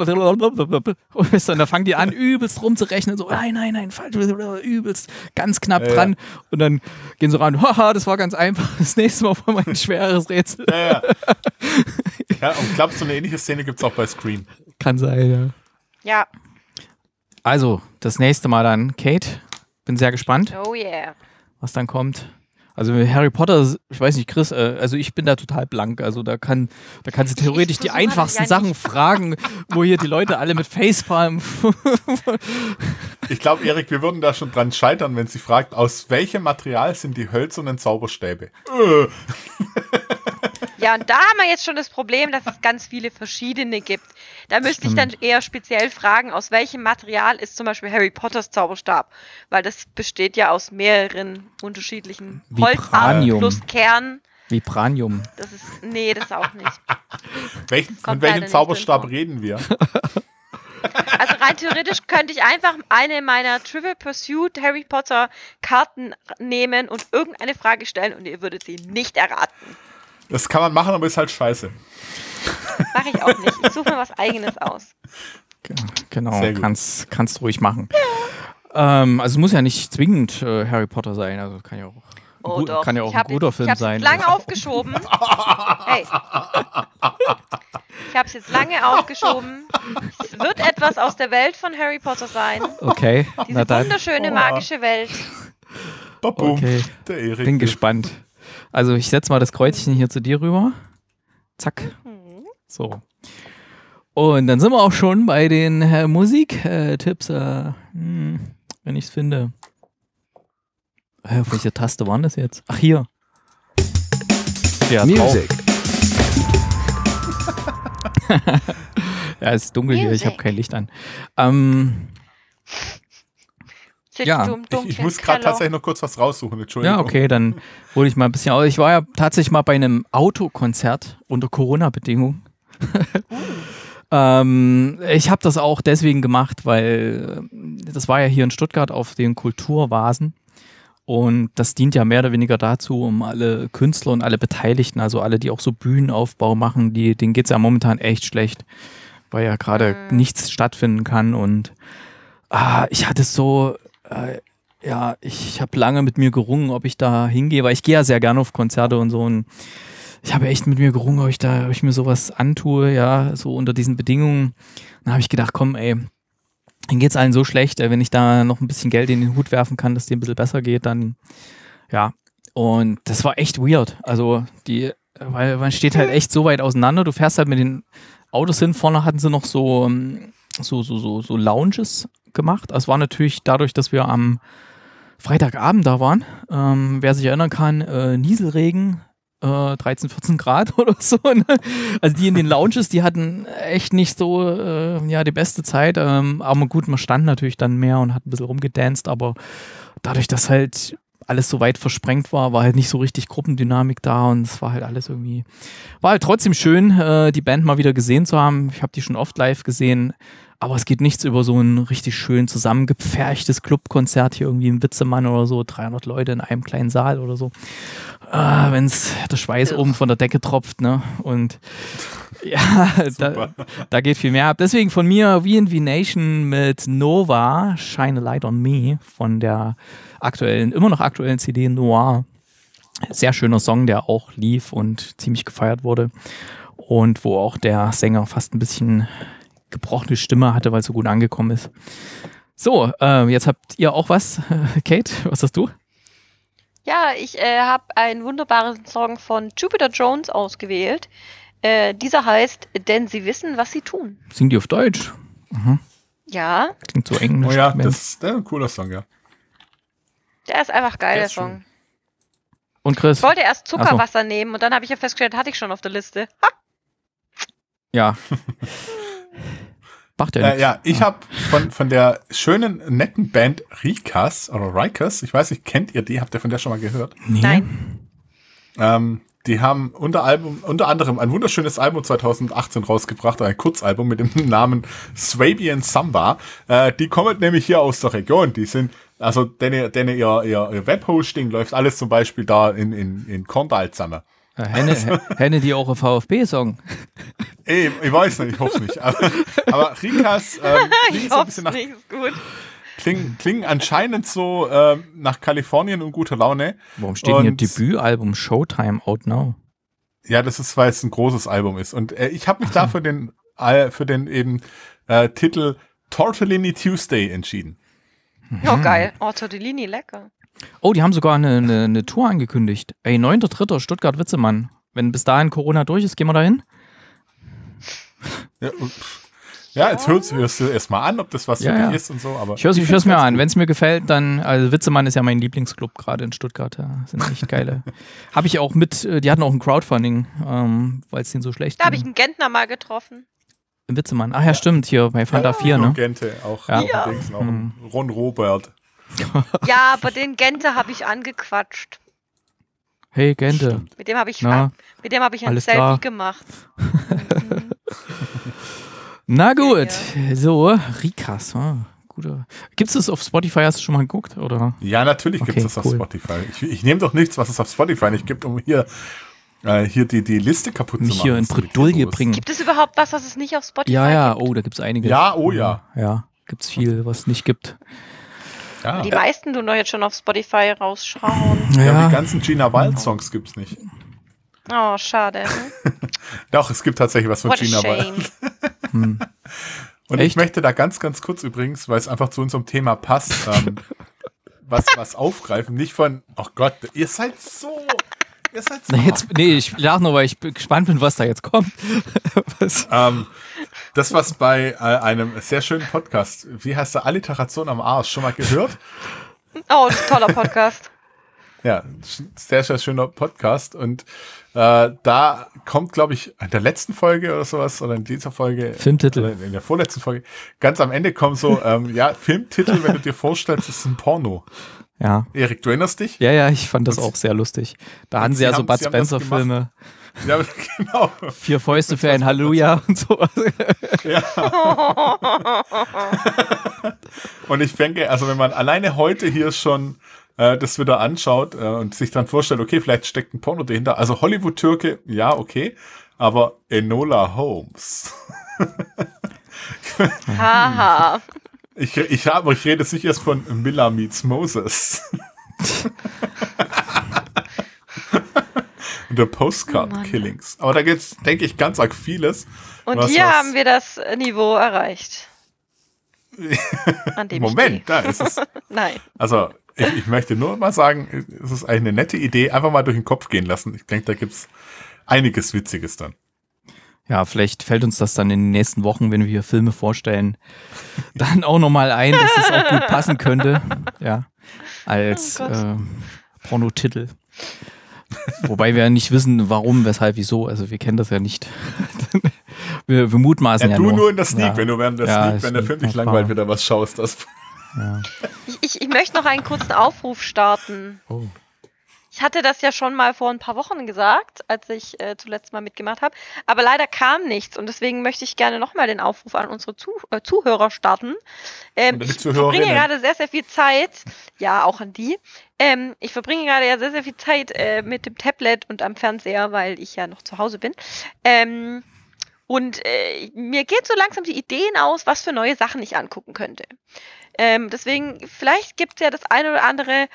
und dann fangen die an, übelst rumzurechnen, so, nein, nein, nein, falsch, übelst, ganz knapp Ja, dran, und dann gehen sie ran, haha, das war ganz einfach, das nächste Mal wollen wir ein schweres Rätsel. Ja, ja. Ja, und glaubst du, so eine ähnliche Szene gibt es auch bei Scream. Kann sein, ja. Ja. Also, das nächste Mal dann, Kate, bin sehr gespannt, Oh yeah. was dann kommt. Also Harry Potter, ich weiß nicht, Chris, äh, also ich bin da total blank. Also da kann, da kannst du theoretisch die versuche das einfachsten ja Sachen nicht. fragen, wo hier die Leute alle mit Facepalm. Ich glaube, Erik, wir würden da schon dran scheitern, wenn sie fragt, aus welchem Material sind die hölzernen Zauberstäbe? Äh. Ja, und da haben wir jetzt schon das Problem, dass es ganz viele verschiedene gibt. Da müsste ich dann eher speziell fragen, aus welchem Material ist zum Beispiel Harry Potters Zauberstab? Weil das besteht ja aus mehreren unterschiedlichen Holzarten Vibranium. plus Kern. Vibranium. Das ist, nee, das auch nicht. Welchen, von Kommt leider welchem nicht Zauberstab drin vor. reden wir? Also rein theoretisch könnte ich einfach eine meiner Trivial Pursuit Harry Potter Karten nehmen und irgendeine Frage stellen und ihr würdet sie nicht erraten. Das kann man machen, aber ist halt scheiße. Mache ich auch nicht. Ich suche mir was Eigenes aus. G- Genau, Sehr gut. kannst, kannst du ruhig machen. Ähm, also es muss ja nicht zwingend äh, Harry Potter sein. Also kann ja auch, ein Oh gu- doch. kann ja auch ich ein hab guter jetzt, Film ich hab's sein. Jetzt lange aufgeschoben. Hey. Ich habe es jetzt lange aufgeschoben. Es wird etwas aus der Welt von Harry Potter sein. Okay, na Diese dann wunderschöne magische Welt. Babum, Okay. der Erik. bin gespannt. Also ich setze mal das Kreuzchen hier zu dir rüber. Zack. So. Und dann sind wir auch schon bei den äh, Musiktipps, äh, hm, wenn ich es finde. Äh, auf welche Taste waren das jetzt? Ach, hier. Ja, drauf. Music. Ja, es ist dunkel hier, ich habe Music. kein Licht an. Ähm, Sitzt Ja, du im Ich, dunklen ich muss gerade Keller. tatsächlich noch kurz was raussuchen, Entschuldigung. ja, okay, dann hole ich mal ein bisschen aus. Ich war ja tatsächlich mal bei einem Autokonzert unter Corona-Bedingungen. ähm, ich habe das auch deswegen gemacht, weil äh, das war ja hier in Stuttgart auf den Kulturvasen. Und das dient ja mehr oder weniger dazu, um alle Künstler und alle Beteiligten, also alle, die auch so Bühnenaufbau machen, die, denen geht es ja momentan echt schlecht, weil ja gerade Mhm. nichts stattfinden kann. Und ah, ich hatte so, äh, ja, ich habe lange mit mir gerungen, ob ich da hingehe, weil ich gehe ja sehr gerne auf Konzerte und so und ich habe echt mit mir gerungen, ob ich da, ob ich mir sowas antue, ja, so unter diesen Bedingungen. Dann habe ich gedacht, komm, ey, denen geht's allen so schlecht, ey, wenn ich da noch ein bisschen Geld in den Hut werfen kann, dass denen ein bisschen besser geht, dann, ja. Und das war echt weird. Also, die, weil man steht halt echt so weit auseinander. Du fährst halt mit den Autos hin, vorne hatten sie noch so, so, so, so, so Lounges gemacht. Es war natürlich dadurch, dass wir am Freitagabend da waren, ähm, wer sich erinnern kann, äh, Nieselregen, äh, dreizehn, vierzehn Grad oder so. Ne? Also die in den Lounges, die hatten echt nicht so äh, ja, die beste Zeit. Ähm, aber gut, man stand natürlich dann mehr und hat ein bisschen rumgedanced, aber dadurch, dass halt alles so weit versprengt war, war halt nicht so richtig Gruppendynamik da und es war halt alles irgendwie, war halt trotzdem schön, äh, die Band mal wieder gesehen zu haben. Ich habe die schon oft live gesehen. Aber es geht nichts über so ein richtig schön zusammengepferchtes Clubkonzert hier irgendwie im Witzemann oder so, dreihundert Leute in einem kleinen Saal oder so. Äh, wenn's der Schweiß ja. oben von der Decke tropft, ne? Und ja, da, da geht viel mehr ab. Deswegen von mir V and V Nation mit Nova, Shine a Light on Me, von der aktuellen, immer noch aktuellen C D Noir. Sehr schöner Song, der auch lief und ziemlich gefeiert wurde. Und wo auch der Sänger fast ein bisschen gebrochene Stimme hatte, weil es so gut angekommen ist. So, äh, jetzt habt ihr auch was. Kate, was hast du? Ja, ich äh, habe einen wunderbaren Song von Jupiter Jones ausgewählt. Äh, dieser heißt Denn sie wissen, was sie tun. Singen die auf Deutsch? Mhm. Ja. Klingt so englisch. Oh ja, das ist ein cooler Song, ja. Der ist einfach geil, der, der Song. Schön. Und Chris? Ich wollte erst Zuckerwasser so. nehmen und dann habe ich ja festgestellt, hatte ich schon auf der Liste. Ha! Ja. Macht ja, äh, ja, ich habe von, von der schönen, netten Band Rikas oder Rikas, ich weiß nicht, kennt ihr die? Habt ihr von der schon mal gehört? Nee. Nein. Ähm, die haben unter, Album, unter anderem ein wunderschönes Album zwanzig achtzehn rausgebracht, ein Kurzalbum mit dem Namen Swabian Samba. Äh, die kommen nämlich hier aus der Region. Die sind, also denn, denn ihr, ihr, ihr Webhosting läuft alles zum Beispiel da in, in, in Korndal zusammen. Henne, Henne die auch ein VfB-Song? Ey, ich weiß nicht, ich hoffe nicht. Aber, aber Rikas ähm, klingt so ein bisschen nach, nicht, ist gut. Klingen, klingen anscheinend so ähm, nach Kalifornien und guter Laune. Warum steht denn hier Debütalbum Showtime Out Now? Ja, das ist, weil es ein großes Album ist. Und äh, ich habe mich da für den, äh, für den eben äh, Titel Tortellini Tuesday entschieden. Oh, geil. Oh, Tortellini, lecker. Oh, die haben sogar eine, eine, eine Tour angekündigt. Ey, neunter dritter Stuttgart-Witzemann. Wenn bis dahin Corona durch ist, gehen wir da hin? Ja, ja, jetzt hörst, hörst du erstmal an, ob das was ja, für dich ja. ist und so. Aber ich höre es mir an. Wenn es mir gefällt, dann, also Witzemann ist ja mein Lieblingsclub gerade in Stuttgart. Ja, sind echt geile. Habe ich auch mit, die hatten auch ein Crowdfunding, ähm, weil es denen so schlecht Da habe ich ging. einen Gentner mal getroffen. Im Witzemann. Ach ja, stimmt, hier bei Fanta ja, vier, ne? Gente, auch, Ja. auch, ein Dings, auch ein Ron Robert. Ja, aber den Gente habe ich angequatscht. Hey, Gente. Stimmt. Mit dem habe ich, Na, mit dem hab ich ein alles Selfie klar. gemacht. Mhm. Na gut, Ja, so, Rikas. Ah, guter. Gibt es das auf Spotify? Hast du schon mal geguckt? Oder? Ja, natürlich Okay, gibt es das cool. auf Spotify. Ich, ich nehme doch nichts, was es auf Spotify nicht gibt, um hier, äh, hier die, die Liste kaputt Mich zu machen. hier in Das ist Bredouille ridiculous. bringen. Gibt es überhaupt was, was es nicht auf Spotify Ja, ja, gibt? oh, da gibt es einiges. Ja, oh ja. Ja, gibt es viel, was es nicht gibt. Ja. Die meisten tun doch jetzt schon auf Spotify rausschauen. Ja, die ganzen Gina Wild Songs gibt's nicht. Oh, schade. Doch, es gibt tatsächlich was von What a Gina shame. Wild. Hm. Und Echt? ich möchte da ganz, ganz kurz übrigens, weil es einfach zu unserem Thema passt, ähm, was, was aufgreifen. Nicht von, oh Gott, ihr seid so, ihr seid so. Na, jetzt, nee, ich lach nur, weil ich gespannt bin, was da jetzt kommt. was? Ähm, das, was bei äh, einem sehr schönen Podcast, wie heißt der, Alliteration am Arsch, schon mal gehört? Oh, toller Podcast. Ja, sehr, sehr schöner Podcast. Und äh, da kommt, glaube ich, in der letzten Folge oder sowas, oder in dieser Folge, Filmtitel. oder in der vorletzten Folge, ganz am Ende kommt so, ähm, ja, Filmtitel, wenn du dir vorstellst, ist ein Porno. Ja. Erik, du erinnerst dich? Ja, ja, ich fand das auch sehr lustig. Da hatten sie sie ja so haben- Bud sie haben das Spencer-Filme. Ja, genau. Vier Fäuste für ein Halleluja und sowas. Und ich denke, also wenn man alleine heute hier schon äh, das wieder anschaut äh, und sich dann vorstellt, okay, vielleicht steckt ein Porno dahinter. Also Hollywood-Türke, ja, okay, aber Enola Holmes. Haha. Ich, ich, hab, ich rede jetzt nicht erst von Miller meets Moses. The Postcard Oh Killings. Aber da gibt's, denke ich, ganz arg vieles. Und was, hier was haben wir das Niveau erreicht. An dem Moment, ich da ist es. Nein. Also, ich, ich möchte nur mal sagen, es ist eigentlich eine nette Idee, einfach mal durch den Kopf gehen lassen. Ich denke, da gibt's einiges Witziges dann. Ja, vielleicht fällt uns das dann in den nächsten Wochen, wenn wir hier Filme vorstellen, dann auch nochmal ein, dass das auch gut passen könnte. Ja, als Oh Gott. äh, Pornotitel. Wobei wir ja nicht wissen, warum, weshalb, wieso. Also wir kennen das ja nicht. wir, wir mutmaßen Ja, ja, du nur. nur in der Sneak, Ja. wenn du während der Ja, Sneak, wenn der Film dich Sneak, langweilt, klar. wieder was schaust. Das Ja. Ich, ich, ich möchte noch einen kurzen Aufruf starten. Oh. Ich hatte das ja schon mal vor ein paar Wochen gesagt, als ich äh, zuletzt mal mitgemacht habe. Aber leider kam nichts und deswegen möchte ich gerne nochmal den Aufruf an unsere Zu äh, Zuhörer starten. Ähm, Und die ich Zuhörerinnen. verbringe gerade sehr, sehr viel Zeit, ja, auch an die. Ähm, ich verbringe gerade ja sehr, sehr viel Zeit äh, mit dem Tablet und am Fernseher, weil ich ja noch zu Hause bin. Ähm, und äh, mir geht so langsam die Ideen aus, was für neue Sachen ich angucken könnte. Ähm, deswegen, vielleicht gibt es ja das eine oder andere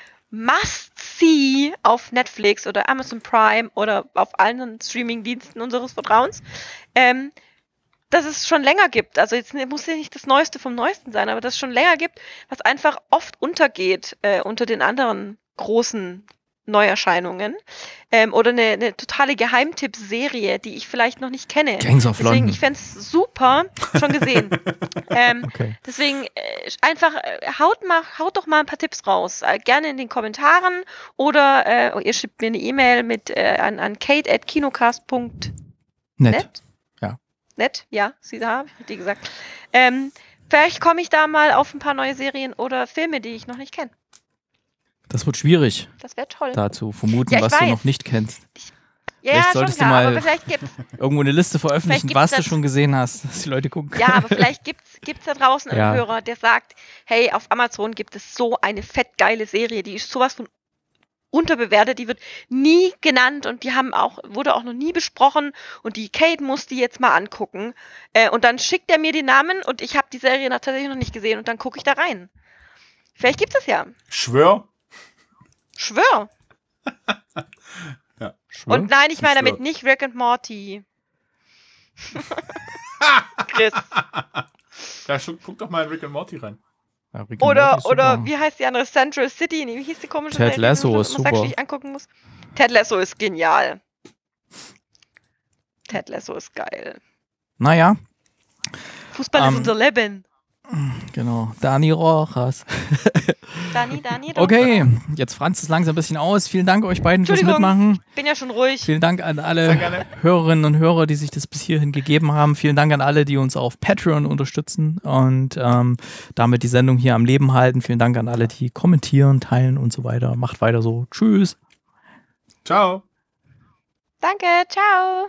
Must-See auf Netflix oder Amazon Prime oder auf allen Streaming-Diensten unseres Vertrauens, ähm, dass es schon länger gibt. Also jetzt muss ja nicht das Neueste vom Neuesten sein, aber dass es schon länger gibt, was einfach oft untergeht äh, unter den anderen großen Neuerscheinungen. Ähm, oder eine, eine totale Geheimtipp-Serie, die ich vielleicht noch nicht kenne. Gangs of Deswegen, London. ich fände es super, schon gesehen. ähm, Okay. Deswegen äh, einfach äh, haut, mal, haut doch mal ein paar Tipps raus. Äh, gerne in den Kommentaren oder äh, ihr schickt mir eine E-Mail mit äh, an, an kate at kinocast punkt net. Nett. Ja. Nett, ja, sie da, habe ich richtig gesagt. Ähm, vielleicht komme ich da mal auf ein paar neue Serien oder Filme, die ich noch nicht kenne. Das wird schwierig, Das wäre toll. da zu vermuten, Ja, ich was du weiß. noch nicht kennst. ja, vielleicht schon solltest du klar, mal- aber vielleicht gibt's, Irgendwo eine Liste veröffentlichen, gibt's was du das- schon gesehen hast, dass die Leute gucken ja, können. aber vielleicht gibt's gibt's da draußen einen Ja. Hörer, der sagt, hey, auf Amazon gibt es so eine fettgeile Serie, die ist sowas von unterbewertet, die wird nie genannt und die haben auch, wurde auch noch nie besprochen und die Kate muss die jetzt mal angucken. Äh, und dann schickt er mir die Namen und ich habe die Serie noch tatsächlich noch nicht gesehen und dann gucke ich da rein. Vielleicht gibt's das ja. Schwör. Schwör. Ja. Schwör? Und nein, ich meine Schwör. damit nicht Rick and Morty. Chris. Ja, schon, guck doch mal in Rick and Morty rein. Ja, Rick and Morty Oder, ist super. oder wie heißt die andere? Central City? Nee, wie hieß die komische Ted Serie, die Lasso man ist immer sagt, super. die ich angucken muss? Ted Lasso ist genial. Ted Lasso ist geil. Naja, Fußball Ähm, ist unser Leben. genau. Dani Rojas. Dani, Dani, doch. Okay, jetzt franzt es langsam ein bisschen aus. Vielen Dank euch beiden fürs Entschuldigung. Mitmachen. Bin ja schon ruhig. Vielen Dank an Sehr alle gerne. Hörerinnen und Hörer, die sich das bis hierhin gegeben haben. Vielen Dank an alle, die uns auf Patreon unterstützen und ähm, damit die Sendung hier am Leben halten. Vielen Dank an alle, die kommentieren, teilen und so weiter. Macht weiter so. Tschüss. Ciao. Danke, ciao.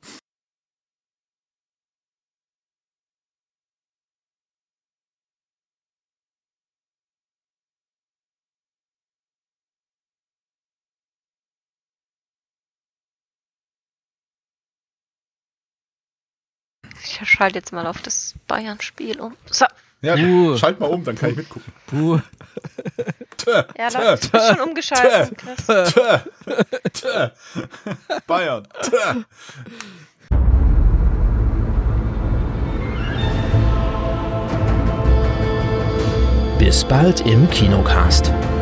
Ich schalte jetzt mal auf das Bayern-Spiel um. So, Ja, Uh. schalt mal um, dann kann ich mitgucken. Puh. Tö, ja, tö, Leute, ich bin schon umgeschaltet, Chris. tö, tö. Bayern. Tö. Bis bald im Kinocast.